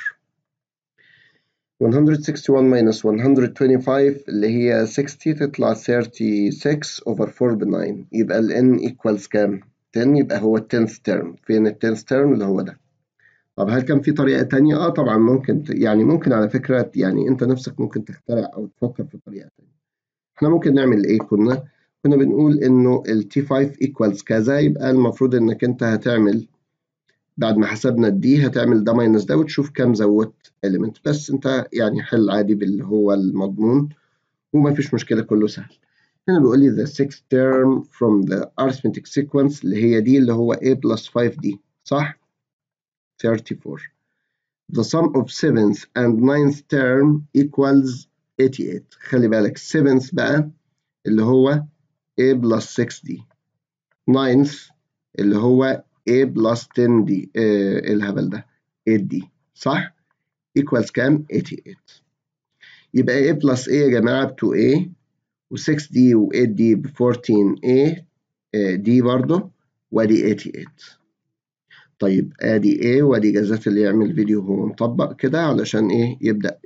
one hundred sixty-one minus one hundred twenty-five اللي هي sixty تطلع thirty-six over four ب nine. يبقى ال n equals كام؟ ten. يبقى هو ال tenth term. فين ال tenth term؟ اللي هو ده. طب هل كان في طريقة تانية؟ اه طبعا ممكن ت... يعني ممكن على فكرة، يعني انت نفسك ممكن تخترع او تفكر في طريقة تانية. احنا ممكن نعمل ايه؟ كنا كنا بنقول انه ال تي فايف equals كذا، يبقى المفروض انك انت هتعمل بعد ما حسبنا الدي هتعمل ده ماينس ده وتشوف كام زودت element. بس انت يعني حل عادي باللي هو المضمون وما فيش مشكلة، كله سهل. هنا بيقول لي the sixth term from the arithmetic sequence اللي هي دي اللي هو a plus five دي، صح؟ thirty-four. The sum of seventh and ninth term equals eighty-eight. خلي بالك seventh بقى اللي هو a plus six دي، ninth اللي هو a plus ten دي، آه الهبل ده eight دي، صح؟ equals كام؟ eighty-eight. يبقى a plus a يا جماعة ب two a و six دي و eight دي ب fourteen a آه دي برضه، وادي eighty-eight. طيب ادي A وادي جزات اللي يعمل فيديو وهو مطبق كده علشان ايه يبدأ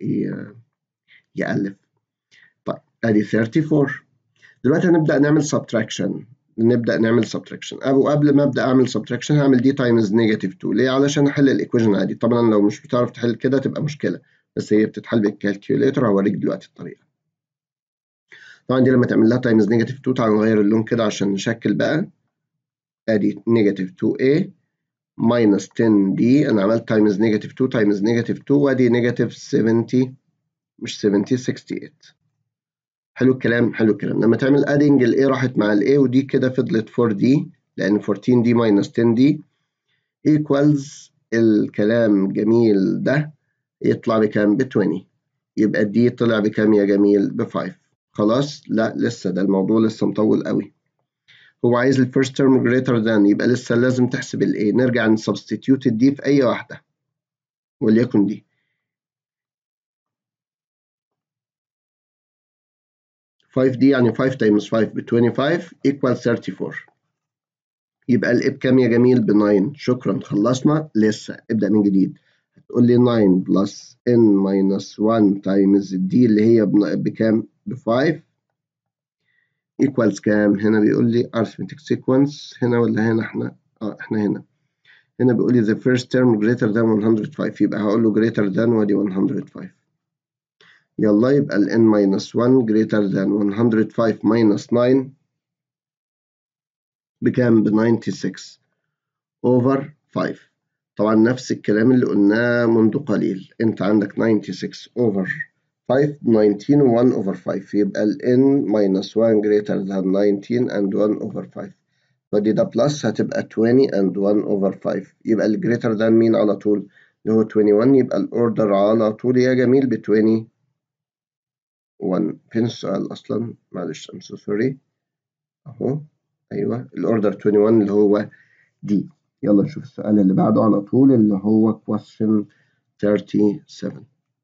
يألف. طيب ادي thirty-four. دلوقتي هنبدأ نعمل subtraction. نبدأ نعمل subtraction أو قبل ما أبدأ أعمل subtraction هعمل دي times negative two. ليه؟ علشان أحل الإيكويشن عادي. طبعا لو مش بتعرف تحل كده تبقى مشكلة، بس هي بتتحل بالكالكيوليتر. هوريك دلوقتي الطريقة. طبعا دي لما تعمل لها times negative two، تعال نغير اللون كده عشان نشكل بقى. ادي negative two a minus ten دي، أنا عملت times negative two times negative two وادي negative seventy، مش seventy sixty-eight. حلو الكلام، حلو الكلام. لما تعمل adding ال A راحت مع ال A ودي كده فضلت four دي، لأن fourteen دي minus ten دي equals الكلام جميل ده يطلع بكام؟ ب twenty. يبقى دي طلع بكام يا جميل؟ ب five. خلاص؟ لا لسه، ده الموضوع لسه مطول قوي. هو عايز ال first term greater than، يبقى لسه لازم تحسب ال A. نرجع نسبستيتيوت الدي في أي واحدة وليكن دي. five دي يعني five times five ب twenty-five equal thirty-four. يبقى ال A بكام يا جميل؟ ب nine. شكرا، خلصنا. لسه ابدأ من جديد. هتقول لي nine plus n minus one times دي اللي هي بكام؟ ب five equals كام؟ هنا بيقول لي arithmetic sequence. هنا ولا هنا؟ احنا اه احنا هنا. هنا بيقول لي the first term greater than one hundred five، يبقى هقول له greater than وادي one hundred five. يلا يبقى ال n minus one greater than one hundred five minus nine بكام؟ ب ninety-six over five. طبعا نفس الكلام اللي قلناه منذ قليل. انت عندك ninety-six over five nineteen و one over five، يبقى ال n minus one greater than nineteen and one over five. فدي ده بلس هتبقى twenty and one over five. يبقى ال greater than مين على طول؟ اللي هو twenty-one. يبقى الاوردر على طول يا جميل ب twenty-one. فين السؤال اصلا؟ معلش I'm so sorry. اهو ايوه الاوردر twenty-one اللي هو دي. يلا نشوف السؤال اللي بعده على طول اللي هو question thirty-seven.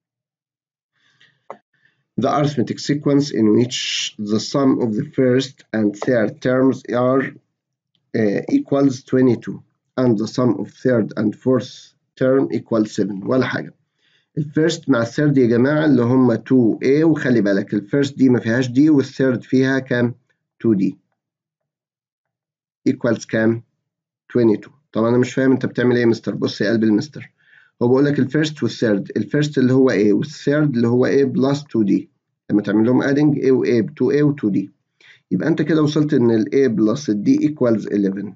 The arithmetic sequence in which the sum of the first and third terms are uh, equals twenty-two and the sum of third and fourth term equals seven. ولا حاجة. الفيرست مع الثيرد يا جماعة اللي هم two a، وخلي بالك الفيرست دي ما فيهاش دي والثيرد فيها كام؟ two d equals كام؟ twenty-two. طبعا انا مش فاهم انت بتعمل ايه يا مستر. بص يا قلب المستر، هو بقول لك الفيرست والثيرد. الفيرست اللي هو A والثيرد اللي هو A بلس two d. لما تعمل لهم adding A و A ب two a و two d يبقى انت كده وصلت ان ال A بلس ال D equals eleven.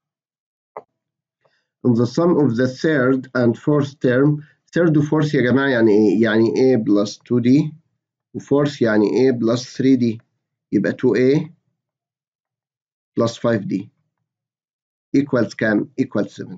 And the sum of the third and fourth term. third و fourth يا جماعة يعني ايه؟ يعني A بلس two d و fourth يعني A بلس three d. يبقى two a بلس five d equals كام؟ equals seven.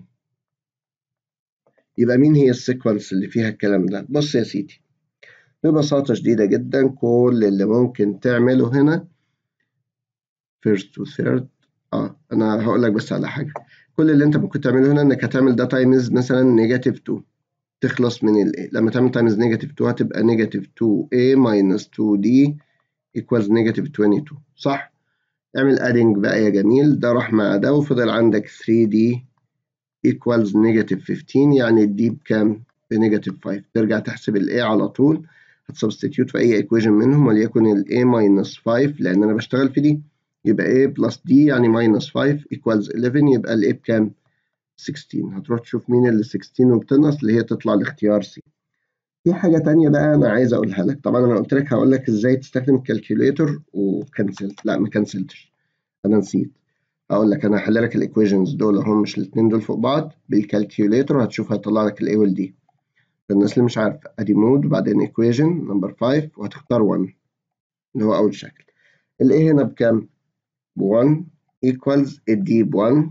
يبقى مين هي السيكونس اللي فيها الكلام ده؟ بص يا سيدي، ببساطة شديدة جدا كل اللي ممكن تعمله هنا first و third. اه انا هقول لك بس على حاجة. كل اللي انت ممكن تعمله هنا انك هتعمل ده تايمز مثلا نيجاتيف two تخلص من ال A. لما تعمل تايمز نيجاتيف two هتبقى نيجاتيف two a minus two d equals نيجاتيف twenty-two، صح؟ اعمل adding بقى يا جميل. ده راح مع ده وفضل عندك three d equals negative fifteen، يعني الدي بكام؟ بنيجاتيف خمسة. ترجع تحسب ال A على طول، هتسبستيتيوت في أي equation منهم، وليكن ال A minus خمسة لأن أنا بشتغل في دي، يبقى A plus D يعني minus خمسة equals eleven، يبقى ال A بكام؟ ستاشر. هتروح تشوف مين اللي ستاشر وبتنقص، اللي هي تطلع الاختيار C. في حاجة تانية بقى أنا عايز أقولها لك، طبعا أنا قلت لك هقول لك إزاي تستخدم الكالكوليتر وكنسلت، لا ما كنسلتش، أنا نسيت. هقول لك أنا هحل لك الإيكويشنز دول أهم، مش الاتنين دول فوق بعض بالكالكوليتر، هتشوف هيطلع لك الإيه والدي. الناس اللي مش عارفة، أدي مود وبعدين إيكويشن نمبر خمسة وهتختار واحد اللي هو أول شكل. الإيه هنا بكام؟ ب واحد equals الدي ب واحد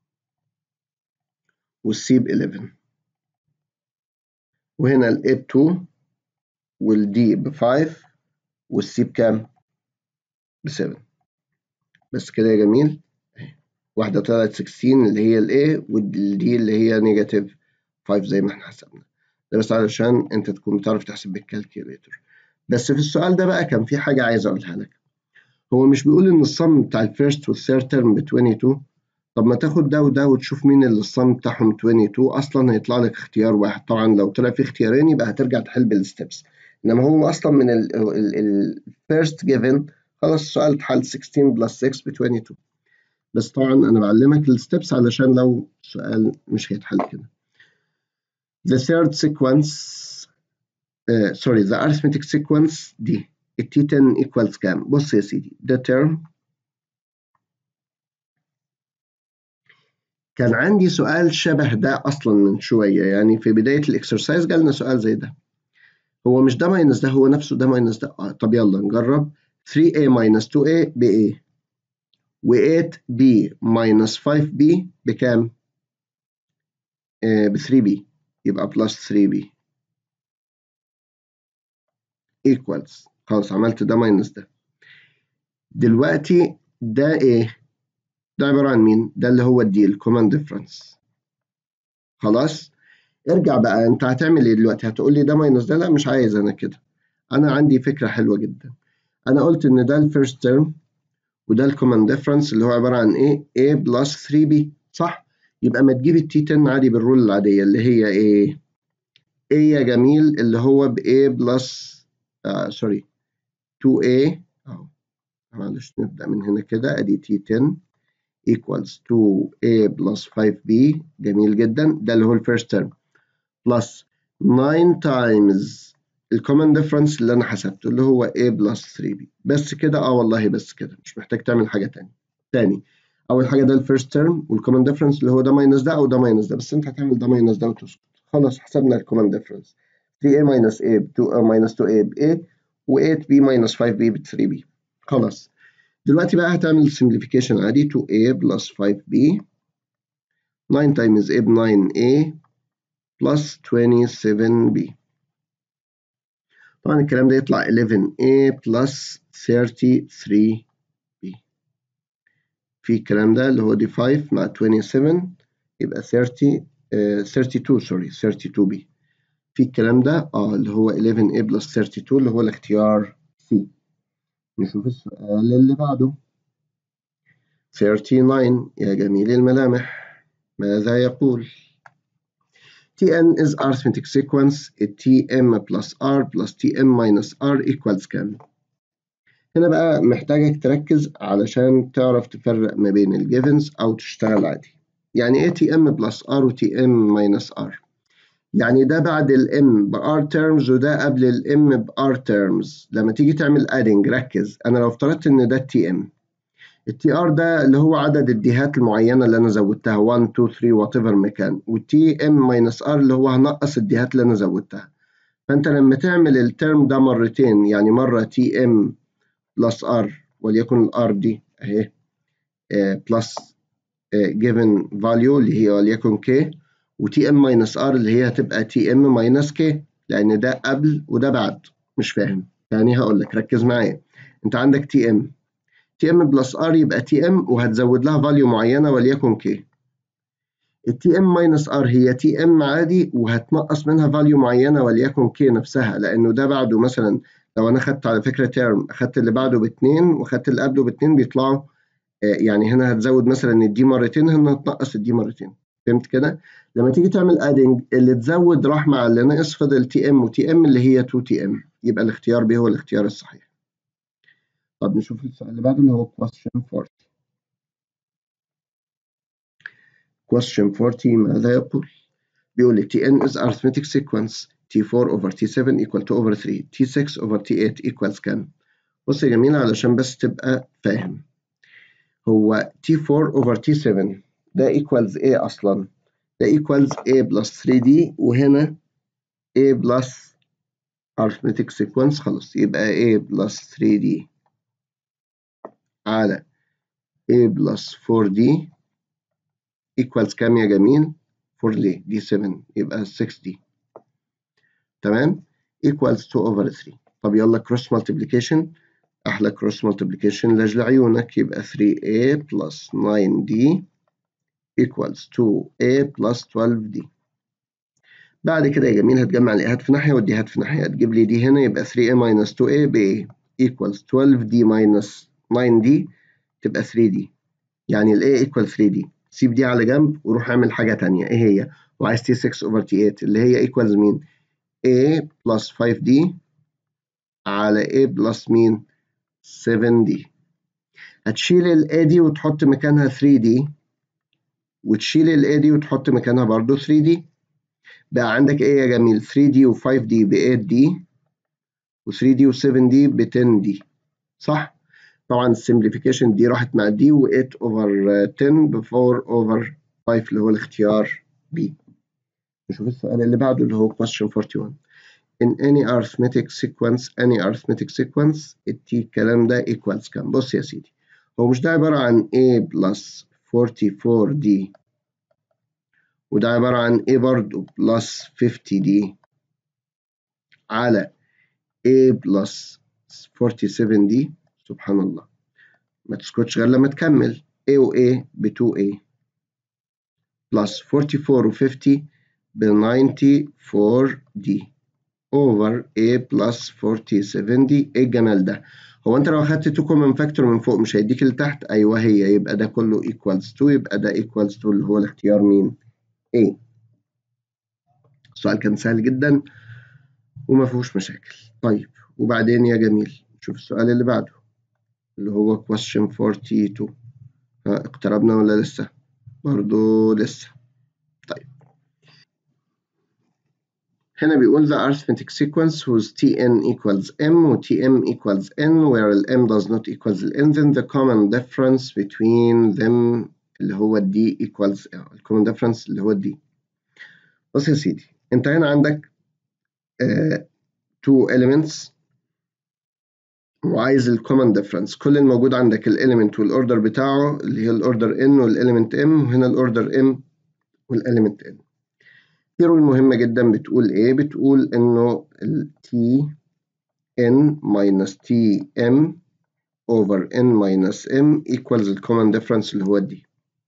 والسي ب حداشر، وهنا الإيه ب اتنين والدي ب خمسة والسي بكام؟ ب سبعة. بس كده يا جميل. واحدة طلعت ستاشر اللي هي الايه، والدي اللي هي نيجاتيف خمسة زي ما احنا حسبنا. ده بس علشان انت تكون بتعرف تحسب بالكالكوليتر. بس في السؤال ده بقى كان في حاجة عايز اقولها لك. هو مش بيقول ان الصم بتاع الفيرست والثيرد ترم ب اتنين وعشرين؟ طب ما تاخد ده وده وتشوف مين اللي الصم بتاعهم اتنين وعشرين، اصلا هيطلع لك اختيار واحد. طبعا لو طلع في اختيارين يبقى هترجع تحل بالستبس، انما هو اصلا من الفيرست جيفن خلاص السؤال اتحل ستاشر بلس ستة ب اتنين وعشرين. بس طبعا انا بعلمك الستبس علشان لو سؤال مش هيتحل كده. The third sequence uh, sorry the arithmetic sequence دي ال تي عشرة equals كام؟ بص يا سيدي، ده term. كان عندي سؤال شبه ده اصلا من شويه، يعني في بدايه الاكسرسايز جالنا سؤال زي ده. هو مش ده ماينس ده، هو نفسه ده ماينس ده. آه طب يلا نجرب. ثري إيه minus تو إيه ب A، و إيت بي minus فايف بي بكام؟ آه ب ثري بي، يبقى بلس ثري بي equals، خلاص عملت ده ماينس ده. دلوقتي ده ايه؟ ده عبارة عن مين؟ ده اللي هو الدي الكومن ديفرنس. خلاص؟ ارجع بقى، انت هتعمل ايه دلوقتي؟ هتقول لي ده ماينس ده؟ لا مش عايز انا كده. انا عندي فكرة حلوة جدا. انا قلت ان ده الفيرست تيرم وده الكومن ديفرنس اللي هو عبارة عن ايه؟ A بلس ثري بي، صح؟ يبقى ما تجيب التي عشرة عادي بالرول العادية اللي هي ايه؟ A يا جميل اللي هو ب A بلس آه سوري تو إيه اهو، معلش نبدأ من هنا كده، ادي تي عشرة equals تو إيه plus فايف بي، جميل جدا، ده اللي هو الفيرست تيرم، plus ناين times الكومن ديفرنس اللي انا حسبته اللي هو A plus ثري بي. بس كده؟ اه والله بس كده، مش محتاج تعمل حاجة تاني. تاني، اول حاجة ده الفيرست تيرم والكومن ديفرنس اللي هو ده ماينس ده او ده ماينس ده، بس انت هتعمل ده ماينس ده وتسكت. خلاص حسبنا الكومن ديفرنس، ثري إيه minus A ب تو minus تو إيه ب A، و إيت بي minus فايف بي ب ثري بي. خلاص دلوقتي بقى هتعمل simplification عادي، تو إيه plus فايف بي، ناين times A ب ناين إيه plus تwenty seven B. طبعا الكلام ده يطلع eleven A plus thirty three B. في الكلام ده اللي هو دي فايف مع twenty seven يبقى thirty uh, thirty two سوري thirty two B. في الكلام ده اه اللي هو eleven A plus thirty two اللي هو الاختيار C. نشوف السؤال اللي بعده. ثيرتي ناين يا جميل الملامح، ماذا يقول؟ Tn is arithmetic sequence Tm plus r plus Tm minus r equals كام؟ هنا بقى محتاجك تركز علشان تعرف تفرق ما بين الجيفنز أو تشتغل عادي. يعني إيه Tm plus r و Tm minus r؟ يعني ده بعد ال m ب r terms وده قبل ال m ب r terms. لما تيجي تعمل adding ركز، أنا لو افترضت إن ده Tm، التي ار ده اللي هو عدد الديهات المعينه اللي انا زودتها واحد اتنين تلاتة وات ايفر مكان، والتي ام ماينس ار اللي هو هنقص الديهات اللي انا زودتها. فانت لما تعمل الترم ده مرتين، يعني مره تي ام بلس ار وليكن الار دي اهي بلس جيفن فاليو اللي هي وليكن كي، وتي ام ماينس ار اللي هي هتبقى تي ام ماينس كي، لان ده قبل وده بعد. مش فاهم يعني؟ هقول لك ركز معايا. انت عندك تي ام، تي ام بلس ار يبقى تي ام وهتزود لها فاليو معينه وليكن كي. التي ام ماينس ار هي تي ام عادي وهتنقص منها فاليو معينه وليكن كي نفسها، لانه ده بعده مثلا لو انا خدت على فكره تيرم، اخدت اللي بعده باتنين واخدت اللي قبله باتنين بيطلعوا، يعني هنا هتزود مثلا الدي مرتين، هنا هتنقص الدي مرتين. فهمت كده؟ لما تيجي تعمل ادنج اللي تزود راح مع اللي ناقص، فضل تي ام وتي ام اللي هي اتنين تي ام، يبقى الاختيار ب هو الاختيار الصحيح. طب نشوف السؤال اللي بعده اللي هو question forty. question forty ماذا يقول؟ بيقول لي Tn is arithmetic sequence تي فور over تي سفن equal to over three تي سكس over تي إيت equals كام؟ بص يا جميل علشان بس تبقى فاهم، هو تي فور over تي سفن ده equals ايه اصلا؟ ده equals a plus ثري دي، وهنا a plus arithmetic sequence، خلاص يبقى a plus ثري دي على a plus فور دي equals كام يا جميل؟ فور ليه؟ دي سفن يبقى سكس دي، تمام؟ equals تو over ثري. طب يلا cross multiplication، أحلى cross multiplication لأجل عيونك، يبقى ثري إيه plus ناين دي equals تو إيه plus تويلف دي. بعد كده يا جميل هتجمع الإيهات في ناحية والديهات في ناحية، هتجيب لي دي هنا يبقى ثري إيه minus تو إيه ب A equals تويلف دي minus ناين دي تبقى ثري دي، يعني ال A equal ثري دي. سيب دي على جنب وروح اعمل حاجة تانية، إيه هي؟ وعايز تي سكس over تي إيت اللي هي equals مين؟ A plus فايف دي على A plus مين؟ سفن دي. هتشيل ال A دي وتحط مكانها ثري دي، وتشيل ال A دي وتحط مكانها برضو ثري دي. بقى عندك ايه يا جميل؟ ثري دي و فايف دي ب إيت دي، و ثري دي و سفن دي ب تن دي، صح؟ طبعا السمبليفيكيشن دي راحت مع دي، و إيت over تن ب فور over فايف اللي هو الاختيار B. نشوف السؤال اللي بعده اللي هو question فورتي ون. In any arithmetic sequence any arithmetic sequence التي الكلام ده equals كام؟ بص يا سيدي، هو مش ده عبارة عن A plus فورتي فور دي، وده عبارة عن A برضو plus فيفتي دي على A plus فورتي سفن دي. سبحان الله، ما تسكتش غير لما تكمل. A و A ب تو A plus فورتي فور و فيفتي ب ناينتي فور دي over A plus فورتي سفن دي. ايه الجمال ده؟ هو انت لو اخدت تو common factor من فوق مش هيديك اللي تحت؟ ايوه هي، يبقى ده كله equals تو، يبقى ده equals تو اللي هو الاختيار مين؟ A. السؤال كان سهل جدا وما فيهوش مشاكل. طيب وبعدين يا جميل شوف السؤال اللي بعده اللي هو question فورتي تو. ها اقتربنا ولا لسه؟ برضو لسه. طيب هنا بيقول the arithmetic sequence whose Tn equals m و Tm equals n where ال m does not equals ال n, then the common difference between them اللي هو ال d equals ال common difference اللي هو ال d. بص يا سيدي، انت هنا عندك uh, two elements وعايز ال common difference. كل الموجود عندك ال element والاوردر بتاعه اللي هي الاوردر n والايلمنت m، وهنا الاوردر m والايلمنت n. في رول مهمة جدا بتقول ايه؟ بتقول انه ال t n minus tm over n minus m equals ال common difference اللي هو دي.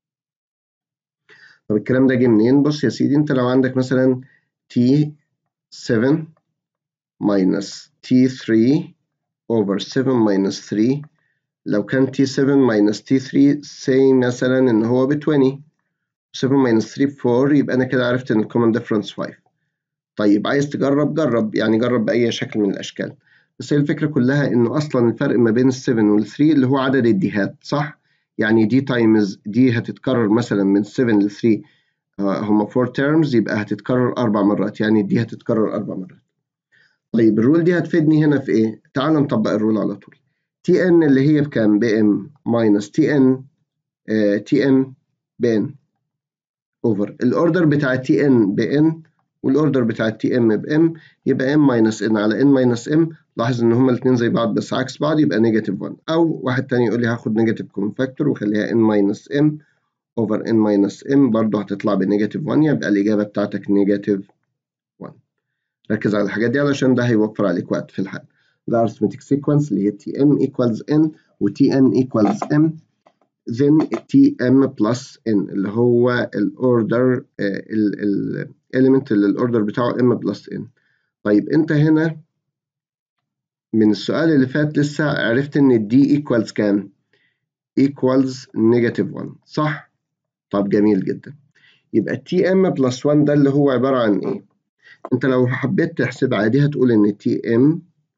طب الكلام ده جه منين؟ بص يا سيدي، انت لو عندك مثلا تي سفن minus تي ثري over سفن minus ثري، لو كان تي سفن minus تي ثري say مثلا ان هو ب عشرين، سفن minus ثري ب فور، يبقى انا كده عرفت ان ال common difference فايف. طيب عايز تجرب؟ جرب، يعني جرب بأي شكل من الأشكال. بس هي الفكرة كلها إنه أصلا الفرق ما بين السفن والثري اللي هو عدد الديهات، صح؟ يعني دي تايمز دي هتتكرر مثلا من سفن لثري، آه هما فور تيرمز، يبقى هتتكرر أربع مرات، يعني دي هتتكرر أربع مرات. طيب الرول دي هتفيدني هنا في إيه؟ تعال نطبق الرول على طول. تي إن اللي هي بكام؟ بإم ماينس تي إن تي إم بإن أوفر الأوردر بتاع تي إن بإن والاوردر بتاع التي ام بام، يبقى ام ماينس ان على ان ماينس ام. لاحظ ان هما الاثنين زي بعض بس عكس بعض، يبقى نيجاتيف واحد. او واحد تاني يقول لي هاخد نيجاتيف كومن فاكتور واخليها ان ماينس ام اوفر ان ماينس ام، برضه هتطلع بنيجاتيف واحد، يبقى الاجابه بتاعتك نيجاتيف واحد. ركز على الحاجات دي علشان ده هيوفر عليك وقت في الحل. الارثمتيك سيكونس اللي هي تي ام ايكوالز ان وتي ان ايكوالز ام، then tm plus n اللي هو الاوردر element اللي الاوردر بتاعه m plus n. طيب انت هنا من السؤال اللي فات لسه عرفت ان d equals كام؟ equals negative واحد، صح؟ طب جميل جدا. يبقى تي ام بلس واحد ده اللي هو عبارة عن ايه؟ انت لو حبيت تحسب عادي هتقول ان تي ام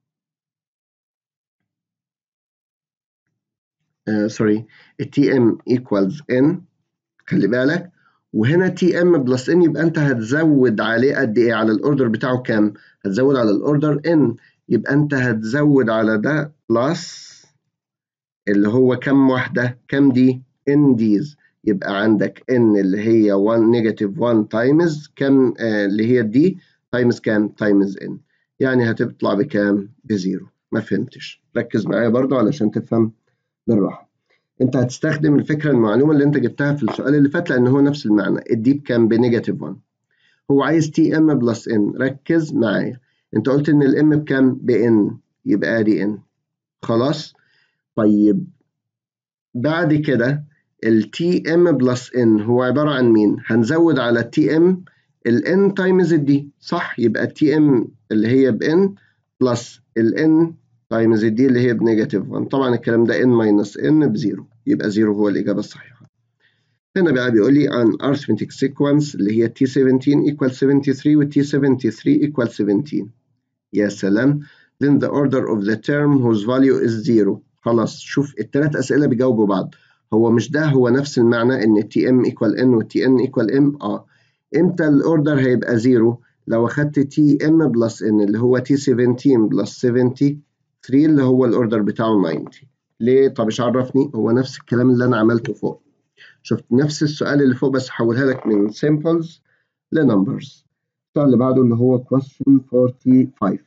سوري التي ام equals n، خلي بالك، وهنا تي ام بلس ان يبقى انت هتزود عليه قد ايه؟ على الاوردر بتاعه كام؟ هتزود على الاوردر n، يبقى انت هتزود على ده بلس اللي هو كام واحدة؟ كام دي؟ n ديز، يبقى عندك n اللي هي واحد نيجاتيف واحد تايمز كام آه اللي هي دي تايمز كام؟ تايمز n، يعني هتطلع بكام؟ بزيرو. ما فهمتش؟ ركز معايا برضو علشان تفهم بالراحة. انت هتستخدم الفكرة المعلومة اللي انت جبتها في السؤال اللي فات لان هو نفس المعنى. الدي بكام؟ بنيجاتيف واحد. هو عايز تي ام بلس ان، ركز معايا. انت قلت ان الام بكام؟ بان، يبقى دي ان. خلاص. طيب بعد كده التي ام بلس ان هو عبارة عن مين؟ هنزود على التي ام الان تايمز الدي، صح؟ يبقى التي ام اللي هي بان بلس الان تايمز الدي اللي هي بنيجاتيف واحد. طبعا الكلام ده ان ماينس ان بزيرو، يبقى زيرو هو الإجابة الصحيحة. هنا بقى بيقول لي an arithmetic sequence اللي هي تي سبعتاشر equal seventy-three و تي seventy-three equal seventeen. يا سلام. then the order of the term whose value is zero. خلاص، شوف الثلاث أسئلة بيجاوبوا بعض. هو مش ده هو نفس المعنى ان تي ام equal n و تي n equal m؟ اه. امتى الاوردر هيبقى زيرو؟ لو اخدت تي ام بلس n اللي هو تي سبعتاشر بلس seventy-three اللي هو الاوردر بتاعه تسعين. ليه؟ طب ايش عرفني؟ هو نفس الكلام اللي انا عملته فوق. شفت نفس السؤال اللي فوق بس حولها لك من symbols لنمبرز. السؤال اللي بعده اللي هو question forty-five.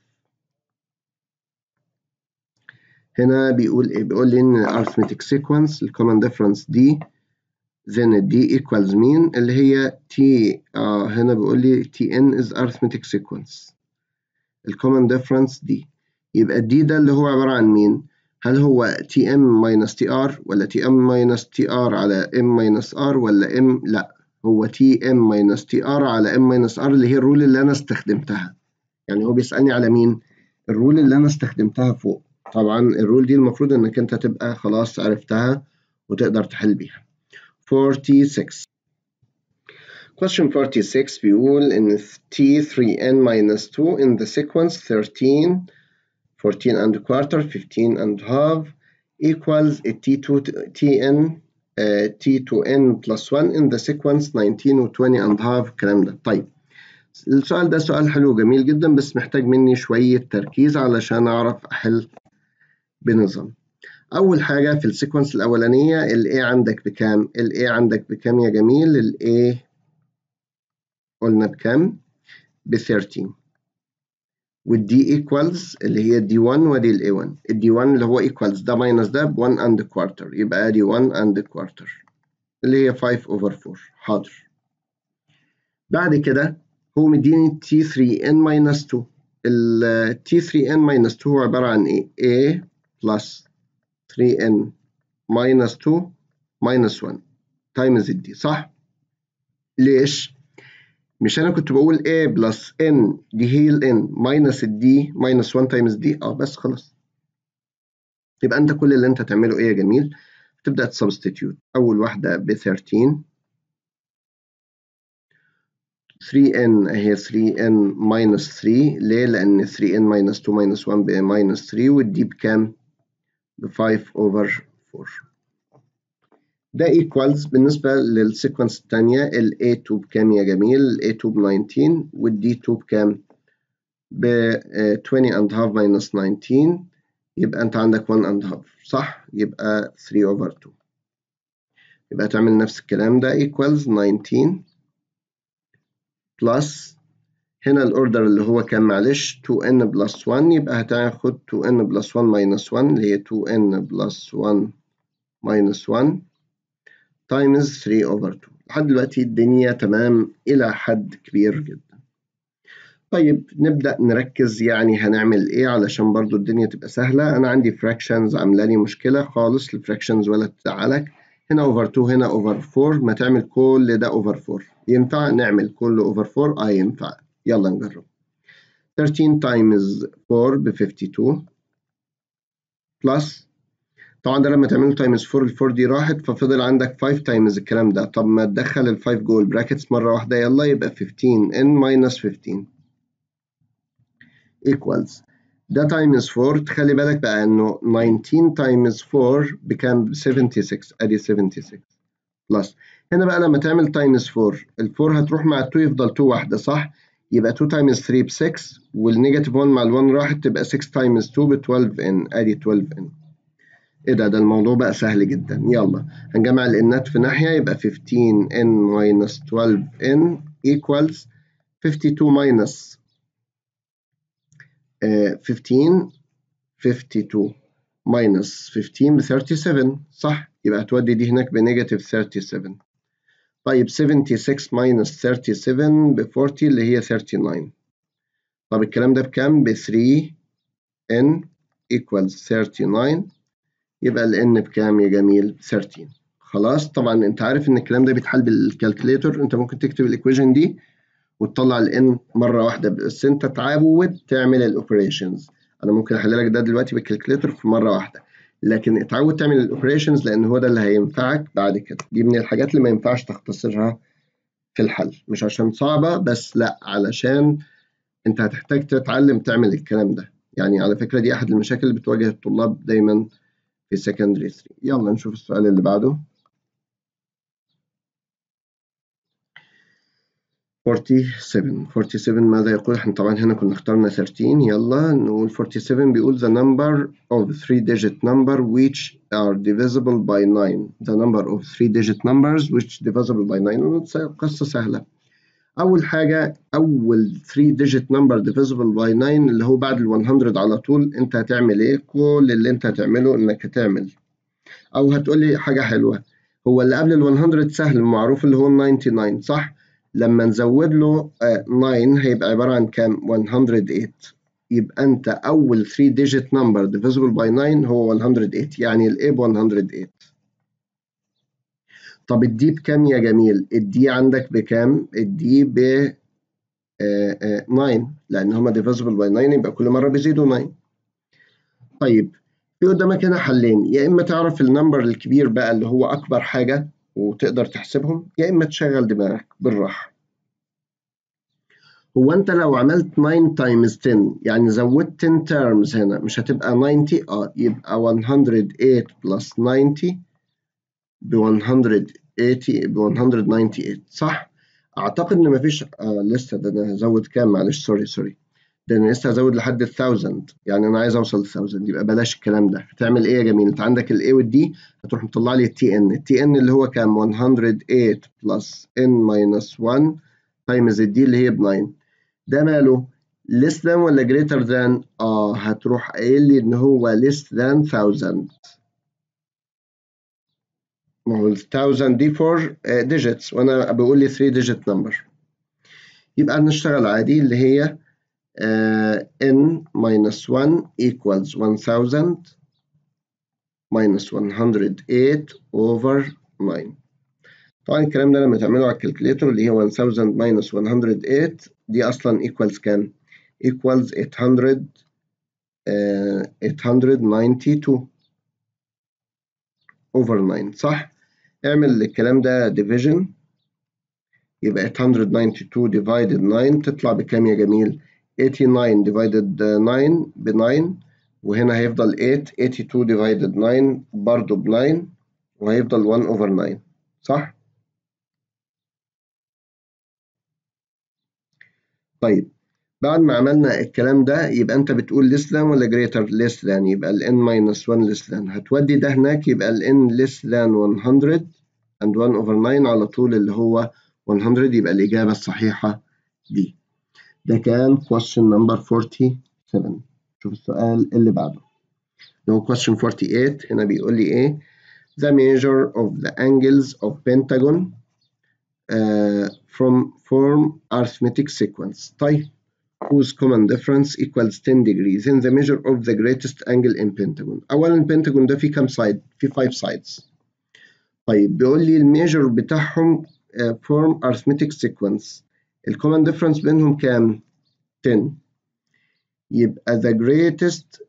هنا بيقول ايه؟ بيقول لي ان arithmetic sequence الcommon difference دي then d equals مين؟ اللي هي t. آه هنا بيقول لي tn is arithmetic sequence. الcommon difference دي يبقى d ده اللي هو عبارة عن مين؟ هل هو tm minus tr ولا tm minus tr على m minus r ولا m؟ لا، هو tm minus tr على m minus r اللي هي الرول اللي انا استخدمتها. يعني هو بيسألني على مين؟ الرول اللي انا استخدمتها فوق. طبعا الرول دي المفروض انك انت تبقى خلاص عرفتها وتقدر تحل بيها. forty-six. question forty-six بيقول ان t three n minus two in the sequence thirteen, fourteen and a quarter, fifteen and a half equals t two tn uh, t two n plus one in the sequence nineteen و twenty and a half. الكلام ده. طيب السؤال ده سؤال حلو جميل جدا بس محتاج مني شوية تركيز علشان أعرف أحل بنظام. أول حاجة في السيكونس الأولانية ال A عندك بكام؟ ال A عندك بكام يا جميل؟ ال A قلنا بكام؟ ب thirteen. وال D equals اللي هي D one ودي ال A one. ال D one اللي هو equals ده minus ده ب one and a quarter، يبقى دي one and a quarter اللي هي five over four. حاضر. بعد كده هو مديني تي three n minus two. ال تي three n minus two هو عبارة عن إيه؟ A plus three n minus two minus one times D، صح؟ ليش؟ مش أنا كنت بقول A plus n دي هي ال n minus ال D minus one times D؟ أه بس خلاص. يبقى أنت كل اللي أنت تعمله إيه يا جميل؟ تبدأ تسبستيتيوت. أول واحدة ب thirteen، three n هي three n minus three. ليه؟ لأن three n minus two minus one ب minus three والدي بكام؟ ب five over four. ده equals بالنسبة للسيكونس الثانية ال A two بكام يا جميل؟ ال A two ب nineteen وال D two بكام؟ ب twenty and a half minus nineteen، يبقى أنت عندك one and a half، صح؟ يبقى three over two. يبقى تعمل نفس الكلام ده equals nineteen plus هنا الاوردر اللي هو كان معلش two n plus one، يبقى هتاخد two n plus one minus one اللي هي two n plus one minus one times three over two. لحد دلوقتي الدنيا تمام إلى حد كبير جدا. طيب نبدأ نركز يعني هنعمل إيه علشان برضو الدنيا تبقى سهلة. أنا عندي fractions عاملة لي مشكلة خالص. الفراكشنز ولا تزعلك. هنا over two هنا over four، ما تعمل كل ده over four. ينفع نعمل كله over four؟ آه ينفع. يلا نجرب. thirteen times four ب fifty-two plus طبعا ده لما تعمله تايمز فور ال فور دي راحت، ففضل عندك خمسة تايمز الكلام ده. طب ما تدخل ال خمسة جوه البراكتس مرة واحدة، يلا يبقى خمستاشر n minus خمستاشر equals ده تايمز فور. تخلي بالك بقى انه تسعتاشر تايمز فور بكام؟ ستة وسبعين. ادي ستة وسبعين بلس. هنا بقى لما تعمل تايمز فور، ال فور هتروح مع ال اتنين يفضل اتنين واحدة صح؟ يبقى اتنين تايمز تلاتة ب ستة، والنيجاتيف واحد مع ال واحد راحت، تبقى ستة تايمز اتنين ب اتناشر n. ادي اتناشر n. ايه ده؟ ده الموضوع بقى سهل جدا. يلا هنجمع الانات في ناحية، يبقى خمستاشر n minus اتناشر n equals اتنين وخمسين minus uh, خمستاشر اتنين وخمسين minus خمستاشر ب سبعة وثلاثين صح؟ يبقى هتودي دي هناك بنيجاتيف سبعة وثلاثين. طيب ستة وسبعين minus سبعة وثلاثين ب أربعين اللي هي تسعة وثلاثين. طب الكلام ده بكام؟ ب تلاتة n equals تلاتة وثلاثين. يبقى ال n بكام يا جميل؟ تلتاشر. خلاص. طبعا انت عارف ان الكلام ده بيتحل بالكالكوليتر، انت ممكن تكتب الايكويشن دي وتطلع ال n مره واحده، بس انت تعود تعمل الاوبريشنز. انا ممكن احل لك ده دلوقتي بالكالكوليتر في مره واحده، لكن اتعود تعمل الاوبريشنز لان هو ده اللي هينفعك بعد كده. دي من الحاجات اللي ما ينفعش تختصرها في الحل، مش عشان صعبه بس، لا، علشان انت هتحتاج تتعلم تعمل الكلام ده. يعني على فكره دي احد المشاكل اللي بتواجه الطلاب دايما في secondary three. يلا نشوف السؤال اللي بعده. سبعة وأربعين. سبعة وأربعين ماذا يقول؟ احنا طبعا هنا كنا اخترنا تلاتاشر. يلا نقول سبعة وأربعين بيقول the number of three digit number which are divisible by nine. the number of three digit numbers which divisible by nine. قصة سهلة. أول حاجة، أول three digit number divisible by nine اللي هو بعد ال مية على طول، أنت هتعمل إيه؟ كل اللي أنت هتعمله إنك هتعمل، أو هتقول لي حاجة حلوة، هو اللي قبل ال مية سهل معروف اللي هو ال تسعة وتسعين صح؟ لما نزود له تسعة هيبقى عبارة عن كام؟ مية وتمانية. يبقى أنت أول three digit number divisible by nine هو مية وتمانية، يعني ال A ب مية وتمانية. طب الدي بكام يا جميل؟ الدي عندك بكام؟ الدي ب تسعة، لأن هما divisible by تسعة يبقى كل مرة بيزيدوا تسعة. طيب في قدامك هنا حلين، يا إما تعرف النمبر الكبير بقى اللي هو أكبر حاجة وتقدر تحسبهم، يا إما تشغل دماغك بالراحة. هو أنت لو عملت تسعة times عشرة يعني زودت عشرة terms هنا، مش هتبقى تسعين؟ آه يبقى مية وتمانية plus تسعين ب مية وتمانين ب مية وتمانية صح؟ أعتقد إن مفيش آه لسه، ده أنا هزود كام؟ معلش سوري سوري، ده أنا لسه هزود لحد ال ألف، يعني أنا عايز أوصل ل ألف، يبقى بلاش الكلام ده. هتعمل إيه يا جميل؟ أنت عندك ال A وال D، هتروح مطلع لي ال تي إن. ال تي إن اللي هو كام؟ مية وتمانية plus n minus واحد times ال D اللي هي ب تسعة. ده ماله؟ less than ولا greater than؟ آه هتروح قايل لي إن هو less than ألف. ما هو ال ألف دي four digits وأنا بقول لي three digit number. يبقى نشتغل عادي اللي هي uh, n minus one equals one thousand minus one hundred eight over nine. طبعا الكلام ده لما تعمله على الكالكوليتر اللي هي one thousand minus one hundred eight دي أصلا equals كام؟ equals eight hundred uh, eight hundred ninety-two over nine صح؟ اعمل الكلام ده division، يبقى eight hundred ninety-two divided nine تطلع بكام يا جميل؟ eighty-nine divided nine ب nine، وهنا هيفضل eight. eighty-two divided nine برضه ب nine، وهيفضل one over nine صح؟ طيب بعد ما عملنا الكلام ده يبقى أنت بتقول less than ولا greater؟ less than، يبقى ال n minus one less than، هتودي ده هناك يبقى ال n less than one hundred and one over nine على طول اللي هو one hundred، يبقى الإجابة الصحيحة دي. ده كان question number forty-seven. شوف السؤال اللي بعده اللي هو question forty-eight. هنا بيقول لي إيه؟ the measure of the angles of pentagon uh, from form arithmetic sequence. طيب whose common difference equals ten degrees then the measure of the greatest angle in pentagon. أولا البنتاجون ده فيه كام سايد؟ فيه five sides. طيب بيقول لي الميجر بتاعهم uh, form arithmetic sequence، الكومن difference بينهم كام؟ ten. يبقى the greatest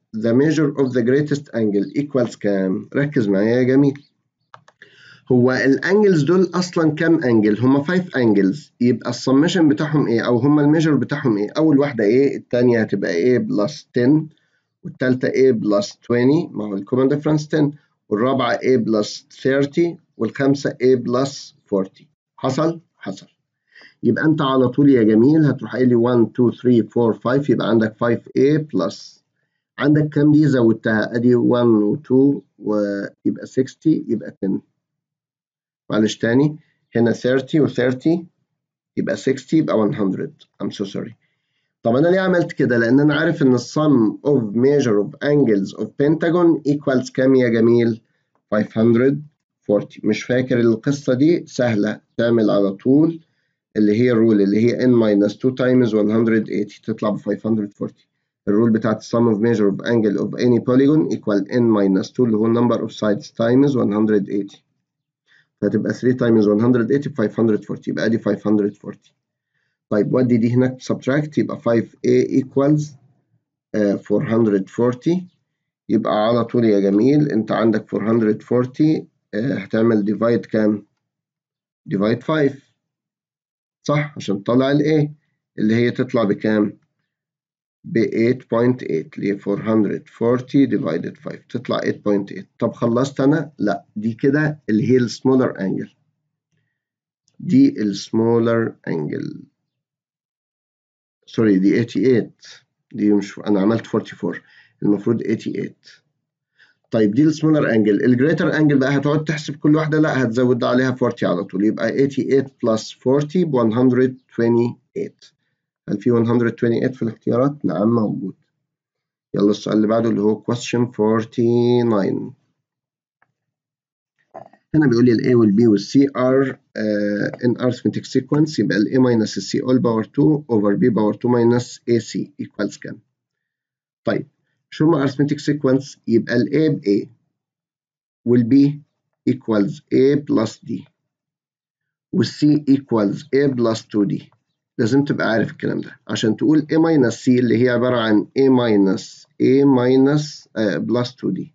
the measure of the greatest angle equals كام؟ ركز معايا يا جميل. هو الانجلز دول اصلا كام انجل؟ هم خمسة انجلز، يبقى السمشن بتاعهم ايه؟ او هم الميجر بتاعهم ايه؟ اول واحده ايه؟ الثانيه هتبقى ايه بلس عشرة، والثالثه ايه بلس عشرين، ما هو الكومن ديفرنس عشرة، والرابعه ايه بلس ثلاثين، والخامسه ايه بلس أربعين. حصل؟ حصل. يبقى انت على طول يا جميل هتروح قايل لي واحد اتنين تلاتة اربعة خمسة، يبقى عندك خمسة ايه بلس، عندك كام دي زودتها؟ ادي واحد و اتنين ويبقى ستين، يبقى عشرة. معلش تاني، هنا ثلاثين و ثلاثين يبقى ستين، يبقى مية. I'm so sorry. طب انا ليه عملت كده؟ لان انا عارف ان السم of measure of angles of pentagon equals كام يا جميل؟ خمسمية وأربعين. مش فاكر القصة دي؟ سهلة، تعمل على طول اللي هي الرول اللي هي n minus two times one hundred eighty تطلع ب خمسمية وأربعين. الرول بتاعت sum of measure of angle of any polygon equal n minus two اللي هو number of sides times one hundred eighty. فهتبقى three times one hundred eighty ب خمسمية وأربعين، يبقى ادي خمسمية وأربعين. طيب ودي دي هناك subtract، يبقى five a equals uh, four hundred forty. يبقى على طول يا جميل انت عندك four hundred forty uh, هتعمل divide كام؟ divide five، صح؟ عشان تطلع ال A اللي هي تطلع بكام؟ ب eight point eight، اللي هي four hundred forty divided five تطلع eight point eight. طب خلصت انا؟ لا، دي كده اللي هي السمولر انجل، دي السمولر انجل، سوري دي ثمانية وثمانين، دي مش انا عملت أربعة وأربعين، المفروض ثمانية وثمانين. طيب دي السمولر انجل. الجريتر انجل بقى هتقعد تحسب كل واحده؟ لا، هتزود عليها أربعين على طول، يبقى ثمانية وثمانين بلس أربعين ب مية وعشرين. هل في مية وعشرين في الاختيارات؟ نعم موجود. يلا السؤال اللي بعده اللي هو question forty-nine. هنا بيقول لي ال A وال B وال C are uh, in arithmetic sequence، يبقى ال A minus ال C all power two over B power two minus A C equals كام؟ طيب شو هما arithmetic sequence؟ يبقى ال A ب A وال B equals A plus D وال C equals A plus two D. لازم تبقى عارف الكلام ده عشان تقول A minus C اللي هي عبارة عن A minus A minus uh, plus two D،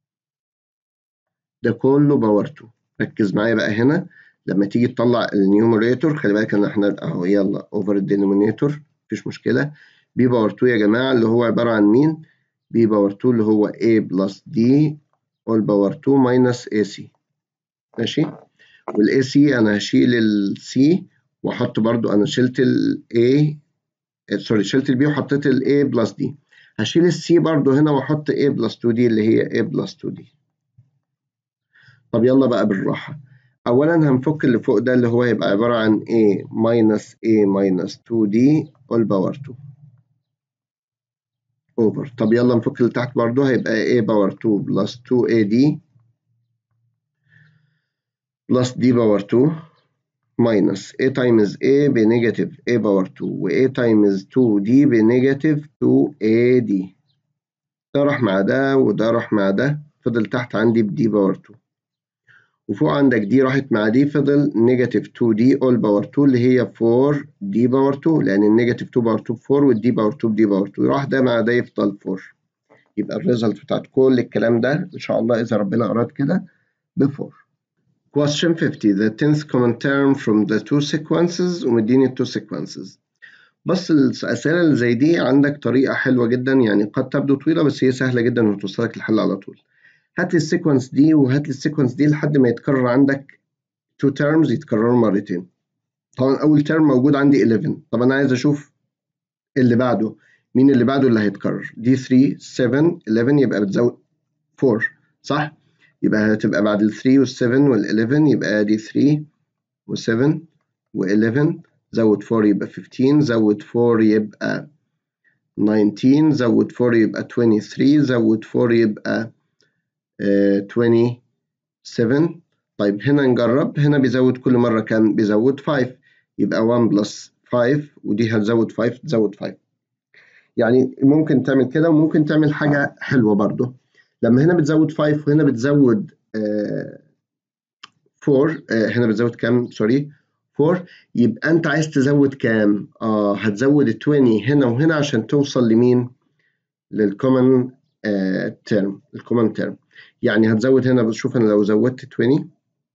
ده كله باور two. ركز معايا بقى هنا لما تيجي تطلع النيوميريتور، خلي بالك ان احنا اهو يلا اوفر الدينومينيتور مفيش مشكله. بي باور two يا جماعه اللي هو عباره عن مين؟ بي باور two اللي هو A بلس D all باور two ماينس اي سي، ماشي؟ والاي سي انا هشيل السي واحط برضو، انا شلت الاي سوري شلت البي وحطيت الاي بلس دي، هشيل السي برضو هنا واحط A بلس two دي اللي هي A بلس two دي. طب يلا بقى بالراحة. أولا هنفك اللي فوق ده اللي هو هيبقى عبارة عن A minus A minus two D all power two over. طب يلا نفك اللي تحت برضه، هيبقى A power two plus two A D plus D power two minus A times A بنيجاتيف A power two و A times two D بنيجاتيف two A D. ده راح مع ده وده راح مع ده، فضل تحت عندي ب D power two، وفوق عندك دي راحت مع دي، فضل نيجاتيف two دي all باور two اللي هي four دي باور two، لأن النيجاتيف two باور two ب four والدي باور two بدي باور two، راح ده مع ده يفضل four. يبقى الريزلت بتاعت كل الكلام ده إن شاء الله إذا ربنا أراد كده ب four. question fifty the tenth common term from the two sequences، ومديني two sequences. بص الأسئلة اللي زي دي عندك طريقة حلوة جدا، يعني قد تبدو طويلة بس هي سهلة جدا وتوصلك الحل على طول. هات لي السيكونس دي وهات لي السيكونس دي لحد ما يتكرر عندك two terms يتكرروا مرتين. طبعا أول term موجود عندي eleven، طب أنا عايز أشوف اللي بعده، مين اللي بعده اللي هيتكرر؟ دي three seven eleven يبقى بتزود four، صح؟ يبقى هتبقى بعد ال three وال seven وال eleven يبقى دي three و seven و eleven، زود four يبقى fifteen، زود four يبقى nineteen، زود four يبقى twenty-three، زود four يبقى uh, twenty-seven. طيب هنا نجرب، هنا بيزود كل مرة كام؟ بيزود five، يبقى one plus five ودي هتزود five تزود five. يعني ممكن تعمل كده وممكن تعمل حاجة حلوة برضو، لما هنا بتزود five وهنا بتزود uh, four، uh, هنا بتزود كام؟ سوري four، يبقى أنت عايز تزود كام؟ آه هتزود twenty هنا وهنا عشان توصل لمين؟ للكومن تيرم الكومن تيرم. يعني هتزود هنا، بشوف انا لو زودت عشرين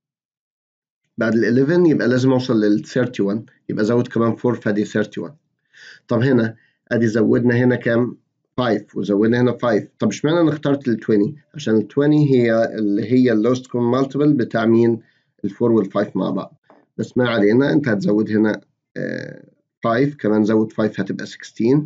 بعد ال إحدى عشر يبقى لازم اوصل لل واحد وثلاثين، يبقى زود كمان أربعة فادي واحد وثلاثين. طب هنا ادي زودنا هنا كام؟ خمسة، وزودنا هنا خمسة. طب اشمعنى انا اخترت ال عشرين؟ عشان ال عشرين هي اللي هي اللوست كومن مالتيبل بتاع مين؟ ال أربعة وال خمسة مع بعض. بس ما علينا، انت هتزود هنا آه خمسة، كمان زود خمسة هتبقى ستة عشر،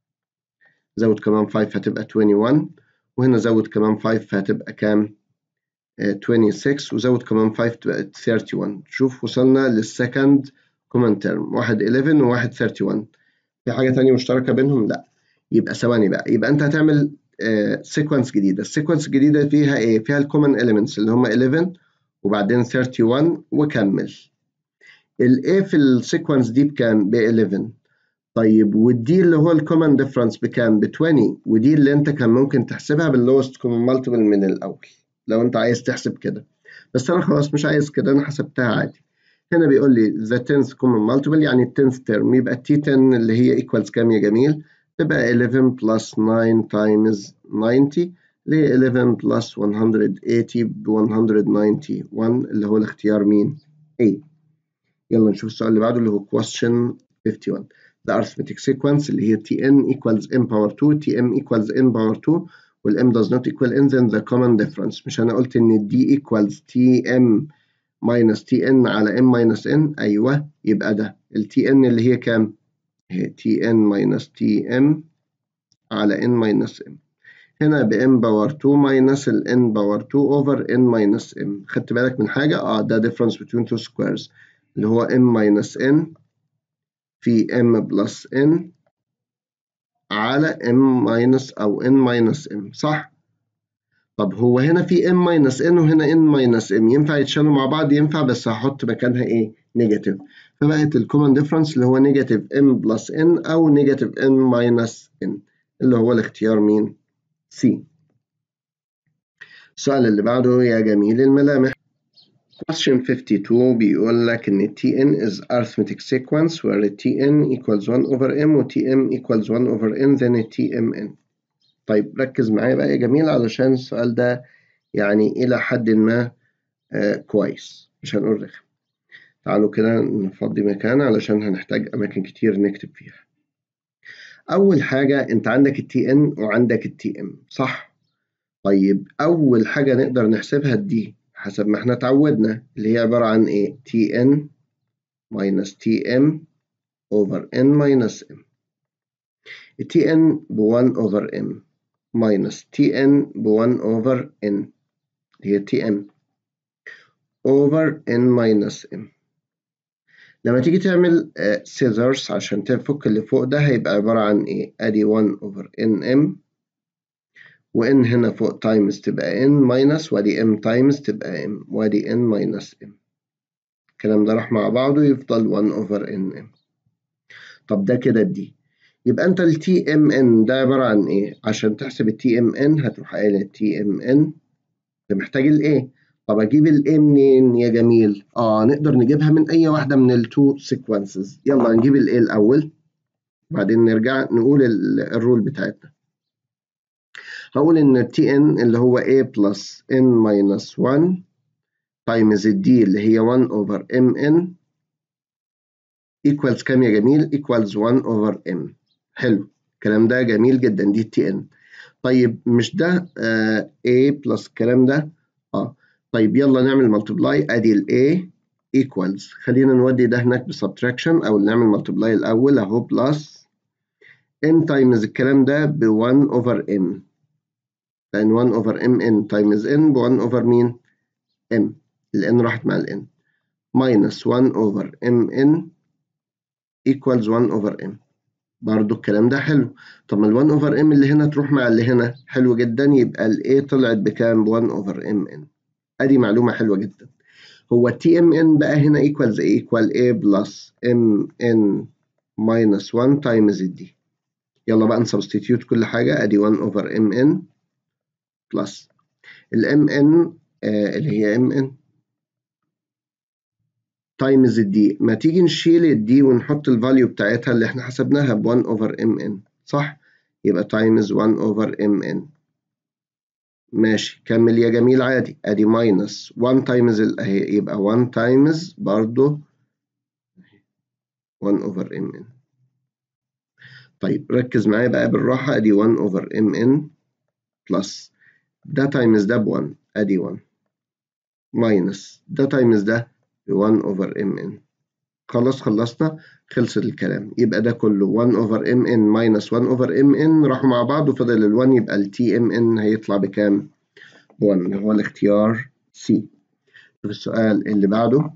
زود كمان خمسة هتبقى واحد وعشرين، وهنا زود كمان خمسة هتبقى كام؟ آه ستة وعشرين، وزود كمان خمسة تبقى واحد وثلاثين. شوف وصلنا للسكند كومن تيرم، واحد إحدى عشر وواحد واحد وثلاثين. في حاجة تانية مشتركة بينهم؟ لا. يبقى ثواني بقى، يبقى انت هتعمل سيكونس جديدة. السيكونس الجديدة فيها ايه؟ فيها الكومن إليمنتس اللي هم إحدى عشر وبعدين واحد وثلاثين وكمل. الايه في السيكونس دي بكام؟ ب إحدى عشر. طيب والدي اللي هو الكومن ديفرنس بكام؟ ب عشرين، ودي اللي انت كان ممكن تحسبها باللوست كومن مالتيبل من الاول لو انت عايز تحسب كده، بس انا خلاص مش عايز كده، انا حسبتها عادي. هنا بيقول لي the tenth common multiple يعني ال tenth term، يبقى ال تي عشرة اللي هي equals كام يا جميل؟ تبقى eleven plus nine times ninety، اللي هي eleven plus one hundred eighty ب one hundred ninety-one، اللي هو الاختيار مين؟ A. يلا نشوف السؤال اللي بعده اللي هو question fifty-one. The arithmetic sequence اللي هي tn equals n power two، tm equals n power two، وال m does not equal n، then the common difference. مش أنا قلت إن d equals tm minus tn على m minus n؟ أيوه، يبقى ده ال tn اللي هي كام؟ هي tn minus tm على n minus m. هنا ب m باور two minus ال n باور two over n minus m. خدت بالك من حاجة؟ اه ده difference between two squares اللي هو m minus n في m plus n على m minus أو n minus m، صح؟ طب هو هنا في m minus n وهنا n minus m، ينفع يتشالوا مع بعض؟ ينفع، بس هحط مكانها ايه؟ نيجاتيف. فبقت الكومن ديفرنس اللي هو نيجاتيف m بلس n او نيجاتيف n minus n، اللي هو الاختيار مين؟ C. السؤال اللي بعده يا جميل الملامح. question fifty-two بيقول لك ان tn is arithmetic sequence where tn equals one over m و tm equals one over n then tmn. طيب ركز معايا بقى يا جميل علشان السؤال ده يعني إلى حد ما آه كويس، مش هنقول رخم. تعالوا كده نفضي مكان علشان هنحتاج أماكن كتير نكتب فيها. أول حاجة أنت عندك التي إن وعندك التي إم، صح؟ طيب أول حاجة نقدر نحسبها الدي حسب ما احنا اتعودنا، اللي هي عبارة عن إيه؟ تي إن minus تي إم over n minus m. التي إن ب one over m minus تي إن ب one over n، هي تي إم over n minus m. لما تيجي تعمل scissors عشان تفك اللي فوق ده هيبقى عبارة عن ايه؟ ادي one over nm، و n هنا فوق times تبقى n minus، وادي m times تبقى m، وادي n minus m. الكلام ده راح مع بعضه يفضل one over nm. طب ده كده دي، يبقى انت ال تي إم إن ده عبارة عن ايه؟ عشان تحسب ال تي إم إن هتروح قايل ال تي إم إن انت محتاج الايه؟ طب اجيب الايه منين يا جميل؟ اه نقدر نجيبها من اي واحده من التو سيكونسز. يلا نجيب الايه الاول وبعدين نرجع نقول الرول بتاعتنا. هقول ان تي ان اللي هو a plus n minus one times الدي اللي هي one over mn equals كام يا جميل؟ equals one over m. حلو، الكلام ده جميل جدا، دي تي ان. طيب مش ده آه a plus الكلام ده؟ اه طيب يلا نعمل multiply. ادي ال a equals، خلينا نودي ده هناك بسبتراكشن او نعمل multiply الاول اهو، plus n times الكلام ده ب one over m، لان one over mn times n ب one over مين؟ m، ال n راحت مع ال n minus one over mn equals one over m. برضو الكلام ده حلو. طب ما ال one over m اللي هنا تروح مع اللي هنا، حلو جدا، يبقى ال a طلعت بكام؟ ب one over mn. ادي معلومة حلوة جدا. هو تي ام ان بقى هنا equals ايه؟ equal a plus mn minus one times الدي. يلا بقى نسبستيتيوت كل حاجة. ادي one over mn plus ال mn آه اللي هي mn times الدي. ما تيجي نشيل الدي ونحط الفاليو بتاعتها اللي احنا حسبناها ب one over mn، صح؟ يبقى times one over mn. ماشي كمل يا جميل عادي. ادي ماينس واحد تايمز اهي، يبقى واحد تايمز برضه واحد اوفر ام ان. طيب ركز معايا بقى بالراحة، ادي واحد اوفر ام ان بلس ده تايمز ده ب واحد، ادي واحد ماينس ده تايمز ده ب واحد اوفر ام ان. خلاص خلصنا، خلص الكلام. يبقى ده كله واحد اوفر ام ان ماينس واحد اوفر ام ان راحوا مع بعض وفضل ال واحد، يبقى ال تي ام ان هيطلع بكام؟ واحد، اللي هو الاختيار سي. شوف السؤال اللي بعده.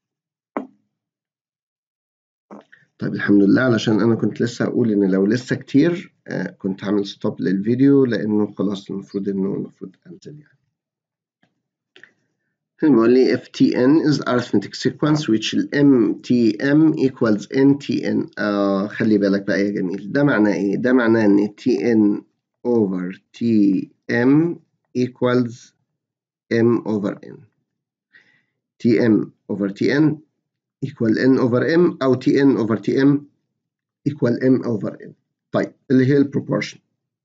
طيب الحمد لله، علشان انا كنت لسه هقول ان لو لسه كتير آه كنت هعمل ستوب للفيديو، لانه خلاص المفروض انه المفروض انزل يعني. بيقول لي if tn is arithmetic sequence which mtm equals ntn. آه خلي بالك بقى يا جميل، ده معناه ايه؟ ده معناه ان tn over tm equals m over n. tm over tn equal n over m، او tn over tm equal m over n. طيب اللي هي البروبورشن.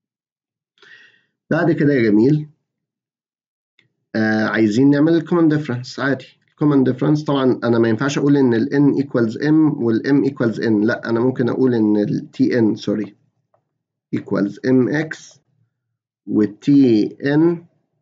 بعد كده يا جميل آه عايزين نعمل الكومن ديفرنس عادي. الكومن ديفرنس طبعا انا ما ينفعش اقول ان ال n equals m وال m equals n، لا انا ممكن اقول ان ال tn سوري equals mx وال tn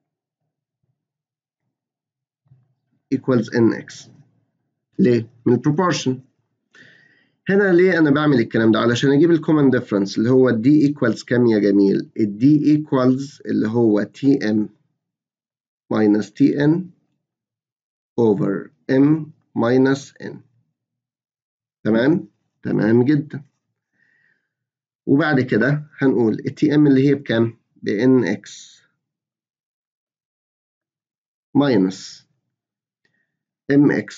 equals nx. ليه؟ من البروبورشن. هنا ليه انا بعمل الكلام ده؟ علشان اجيب الكومن ديفرنس اللي هو d equals كام يا جميل؟ ال d equals اللي هو tm minus tn over m minus n. تمام؟ تمام جدا. وبعد كده هنقول ال تي ام اللي هي بكام؟ ب nx minus mx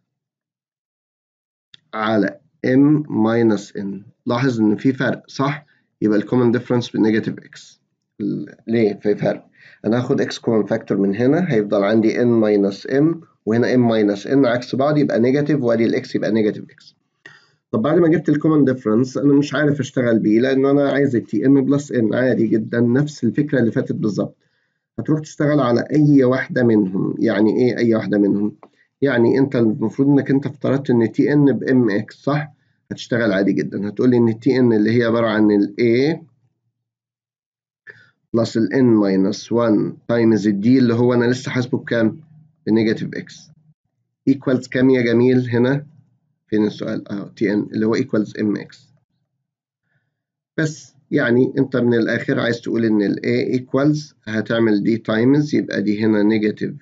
على m minus n. لاحظ ان في فرق صح؟ يبقى الكومن ديفرنس بالنيجاتيف x. ليه في فرق؟ انا هاخد x كومن فاكتور من هنا، هيفضل عندي n minus m، وهنا m minus n عكس بعض يبقى نيجاتيف، وادي الاكس يبقى نيجاتيف x. طب بعد ما جبت الكومن ديفرنس انا مش عارف اشتغل بيه، لان انا عايز التي ام بلس ان عادي جدا، نفس الفكره اللي فاتت بالظبط. هتروح تشتغل على اي واحده منهم. يعني ايه اي واحده منهم؟ يعني انت المفروض انك انت افترضت ان تي ان بام اكس صح؟ هتشتغل عادي جدا، هتقول لي ان التي ان اللي هي عباره عن الاي بلس الان ماينس واحد تايمز الدي اللي هو انا لسه حاسبه بكام؟ بنيجاتيف اكس. ايكوالز كام يا جميل هنا؟ فين السؤال؟ اهو تي ان اللي هو ايكوالز ام اكس. بس يعني انت من الاخر عايز تقول ان ال A equals هتعمل دي times، يبقى دي هنا negative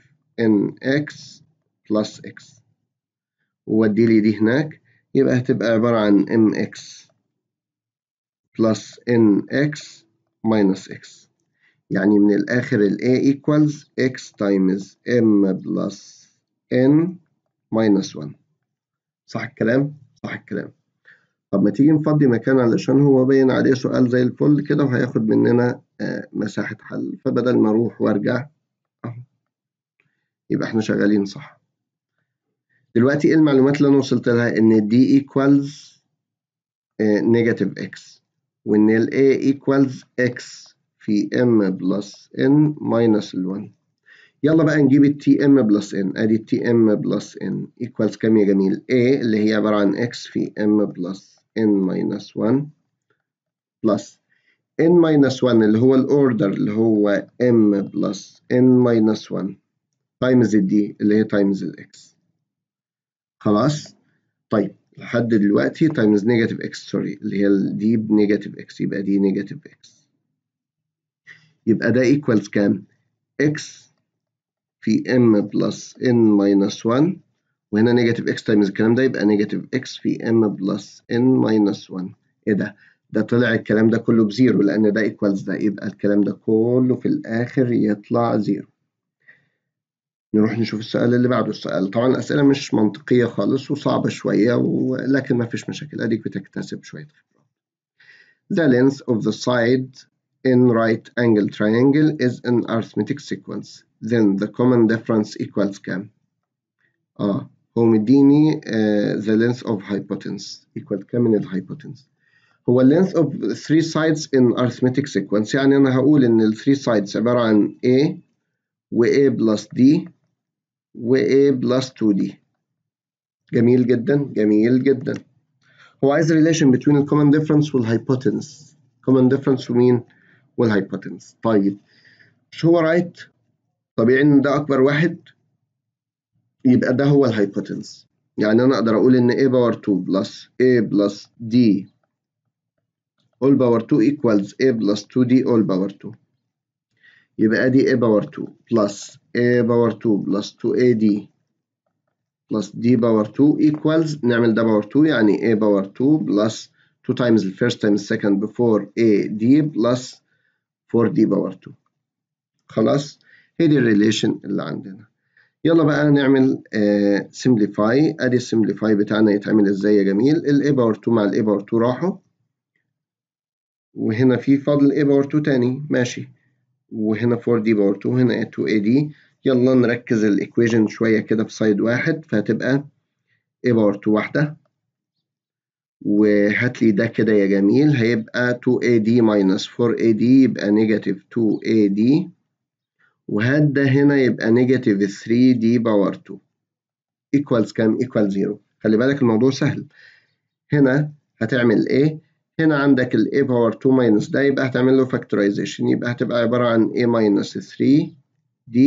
nx plus x، وودي لي دي هناك يبقى هتبقى عبارة عن mx plus nx minus x. يعني من الاخر ال A equals x times m plus n minus واحد. صح الكلام؟ صح الكلام. طب ما تيجي نفضي مكان علشان هو باين عليه سؤال زي الفل كده وهياخد مننا آه مساحة حل، فبدل ما اروح وارجع اهو يبقى احنا شغالين صح. دلوقتي ايه المعلومات اللي انا وصلت لها؟ ان d equals آه negative x، وان ال a equals x في m plus n minus ال واحد. يلا بقى نجيب ال tm plus n. ادي tm plus n equals كام يا جميل؟ a اللي هي عبارة عن x في m plus n minus واحد plus n minus واحد اللي هو الاوردر اللي هو m plus n minus واحد times الدي اللي هي times الاكس. خلاص؟ طيب لحد دلوقتي times negative x سوري اللي هي الدي بنيجاتيف x، يبقى دي نيجاتيف x. يبقى ده equals كام؟ x في m plus n minus واحد، وهنا نيجاتيف x times الكلام ده يبقى نيجاتيف x في m plus n minus واحد. ايه ده؟ ده طلع الكلام ده كله بزيرو، لأن ده equals ده، يبقى الكلام ده كله في الآخر يطلع زيرو. نروح نشوف السؤال اللي بعده. السؤال طبعا الأسئلة مش منطقية خالص وصعبة شوية، ولكن ما فيش مشاكل، أديك بتكتسب شوية خبرات. The length of the side in right angle triangle is an arithmetic sequence. Then the common difference equals كام؟ اه هو مديني uh, the length of hypotenuse equal كام من الهايبوتنس. هو ال length of three sides in arithmetic sequence. يعني أنا هقول إن ال three sides عبارة عن A و A plus D و A plus two D. جميل جدا جميل جدا. هو عايز relation between ال common difference وال hypotenuse. common difference ومين؟ وال hypotenuse. طيب مش هو right؟ طبيعي إن ده أكبر واحد يبقى ده هو ال hypotenuse. يعني أنا أقدر أقول إن A power two plus A plus D all power two equals A plus two D all power two. يبقى ادي A power two plus A power two plus two A D plus D power two equals نعمل ده power two يعني A power two plus two times the first times second before A D plus four D power two. خلاص هي دي الريليشن اللي عندنا. يلا بقى نعمل uh, simplify. ادي السمبليفاي بتاعنا يتعمل ازاي يا جميل. ال A power two مع ال A power two راحوا وهنا في فاضل A power two تاني ماشي وهنا four D باور two وهنا two A D. يلا نركز الايكويشن شوية كده في سايد واحد فهتبقى A باور two واحدة وهات لي ده كده يا جميل هيبقى two A D minus four A D يبقى negative two A D وهات ده هنا يبقى negative three D باور two equals كام؟ equals zero. خلي بالك الموضوع سهل. هنا هتعمل ايه؟ هنا عندك ال A باور two minus ده يبقى هتعمل له factorization يبقى هتبقى عبارة عن A minus three D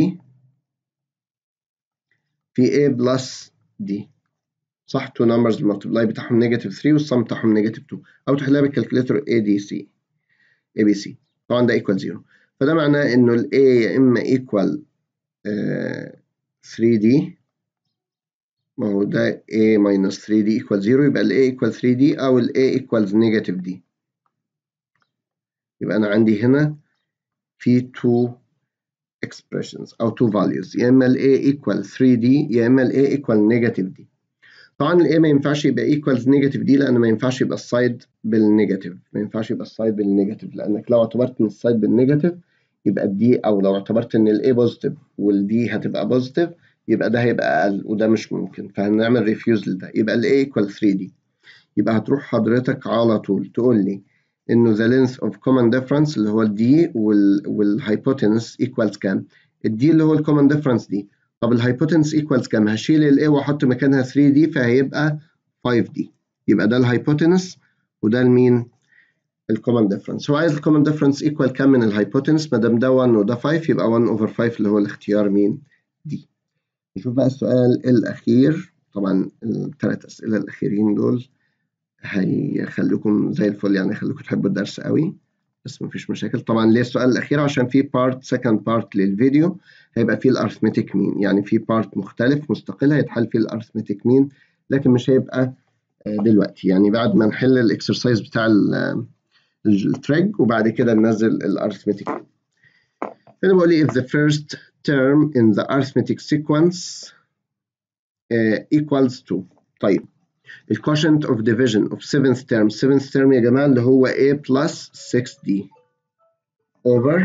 في A plus D صح. two numbers المultiply بتاعهم negative three والsum بتاعهم negative two أو تحلها بالكالكوليتر A D C A B C طبعا ده equal zero. فده معناه إنه ال A يا إما equal uh, three D ما هو ده A minus three D equal zero يبقى ال A equal three D أو ال A equals negative D. يبقى أنا عندي هنا في two expressions أو two values يا إما ال A equal three D يا إما ال A equal negative D. طبعا ال A ما ينفعش يبقى equals negative D لأن ما ينفعش يبقى السايد بالنيجاتيف ما ينفعش يبقى السايد بالنيجاتيف لأنك لو اعتبرت إن السايد بالنيجاتيف يبقى الدي أو لو اعتبرت إن ال A بوزيتيف والدي هتبقى بوزيتيف يبقى ده هيبقى أقل وده مش ممكن فهنعمل ريفيوز لده يبقى ال A equal three D. يبقى هتروح حضرتك على طول تقول لي إنه the length of common difference اللي هو ال D وال والhypotenuse equals كام؟ ال D اللي هو ال common difference دي. طب الهايبوتنس ايكوالز كام؟ هشيل ال A واحط مكانها three D فهيبقى five D. يبقى ده الهايبوتنس وده المين؟ الكومن ديفرنس. هو عايز الكومن ديفرنس ايكوال كام من الهايبوتنس؟ ما دام ده one وده five يبقى one over five اللي هو الاختيار مين؟ D. نشوف بقى السؤال الأخير. طبعا الثلاث أسئلة الأخيرين دول هيخليكم زي الفل يعني هيخليكم تحبوا الدرس قوي بس مفيش مشاكل. طبعا ليه السؤال الأخير؟ عشان في بارت سكند بارت للفيديو هيبقى فيه الارثمتيك مين يعني في بارت مختلف مستقل هيتحل فيه الارثمتيك مين لكن مش هيبقى دلوقتي يعني بعد ما نحل الاكسرسايز بتاع التريج وبعد كده ننزل الارثمتيك. هنا بقول لي if the first term in the arithmetic sequence uh, equals to. طيب ال quotient of division of seventh term seventh term يا جماعة اللي هو A plus six D over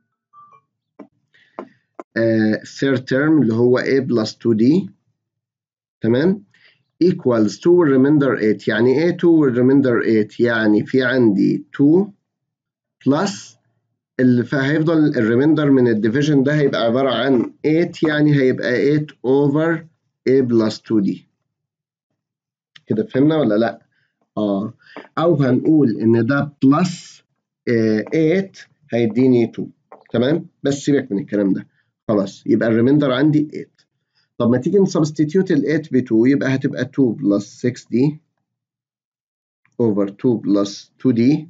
uh, third term اللي هو A plus two D تمام equals two والremainder eight. يعني ايه two والremainder eight؟ يعني في عندي two plus اللي فهيفضل الريميندر من الديفيجن ده هيبقى عبارة عن eight يعني هيبقى eight over A plus two D. كده فهمنا ولا لا؟ اه او هنقول ان ده plus eight هيديني two تمام بس سيبك من الكلام ده خلاص يبقى الريميندر عندي eight. طب ما تيجي نسبستيتيوت ال eight ب two يبقى هتبقى two plus six D over two plus two D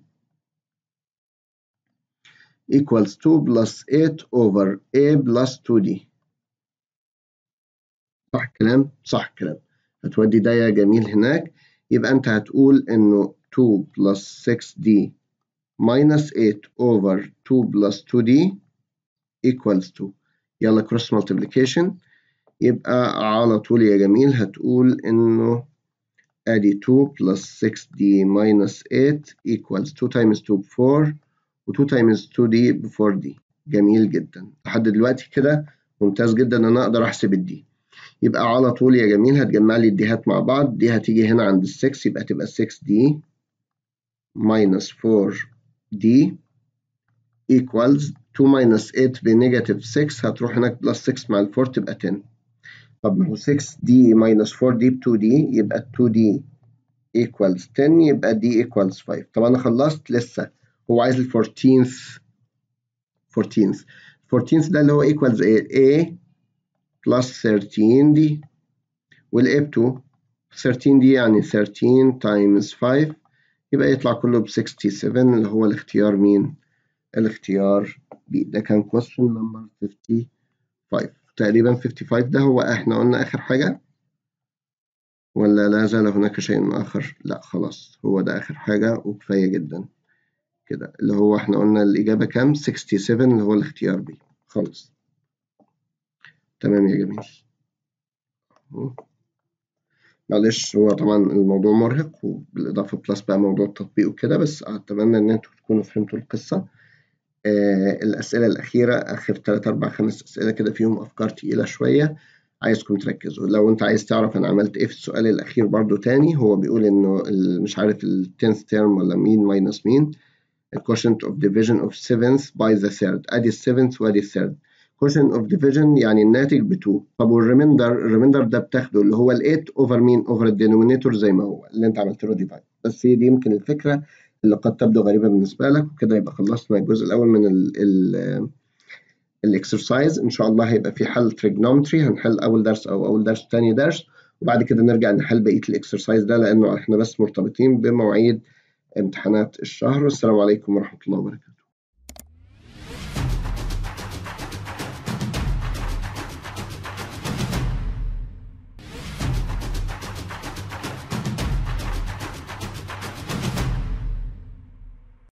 equals two plus eight over A plus two D. صح الكلام؟ صح الكلام. هتودي ده يا جميل هناك يبقى أنت هتقول إنه two plus six D minus eight over two plus two D equals two. يلا cross multiplication يبقى على طول يا جميل هتقول إنه أدي two plus six D minus eight equals two times two ب four و two times two D ب four D. جميل جدا لحد دلوقتي كده ممتاز جدا أنا أقدر أحسب الدي. يبقى على طول يا جميل هتجمع لي الديهات مع بعض دي هتيجي هنا عند ال six يبقى تبقى six D minus four d equals two minus eight بنيجاتيف six، هتروح هناك بلس six مع ال four تبقى ten. طب ما هو six d minus four d ب two d، يبقى two d equals ten، يبقى d equals five. طب أنا خلصت لسه، هو عايز ال fourteenth fourteenth fourteenth ده اللي هو equals a plus thirteen d، وال a ب two thirteen d يعني thirteen times five، يبقى يطلع كله ب sixty-seven اللي هو الاختيار مين؟ الاختيار B. ده كان question number fifty-five. تقريبا fifty-five ده هو احنا قلنا آخر حاجة ولا لا زال هناك شيء آخر؟ لا خلاص، هو ده آخر حاجة وكفاية جدا كده، اللي هو احنا قلنا الإجابة كام؟ sixty-seven اللي هو الاختيار B. خلاص تمام يا جميل. معلش هو طبعا الموضوع مرهق، وبالإضافة بلس بقى موضوع التطبيق وكده، بس أتمنى إن انتوا تكونوا فهمتوا القصة. آه الأسئلة الأخيرة آخر تلات أربع خمس أسئلة كده فيهم أفكار تقيلة شوية، عايزكم تركزوا. لو أنت عايز تعرف أنا عملت إيه في السؤال الأخير برضو تاني، هو بيقول إنه مش عارف ال tenth term ولا مين minus مين، ال quotient of division of seventh by the third، أدي ال seventh وأدي ال third. quotient of division يعني الناتج ب two. طب والريميندر، الريميندر ده بتاخده اللي هو ال eight over مين؟ over الدينومينيتور زي ما هو اللي أنت عملت له divide. بس هي دي يمكن الفكرة اللي قد تبدو غريبة بالنسبة لك. وكده يبقى خلصنا الجزء الأول من ال ال الاكسرسايز. إن شاء الله هيبقى في حل تريجنومتري، هنحل أول درس أو أول درس تاني درس، وبعد كده نرجع نحل بقية الاكسرسايز ده، لأنه إحنا بس مرتبطين بمواعيد امتحانات الشهر. والسلام عليكم ورحمة الله وبركاته.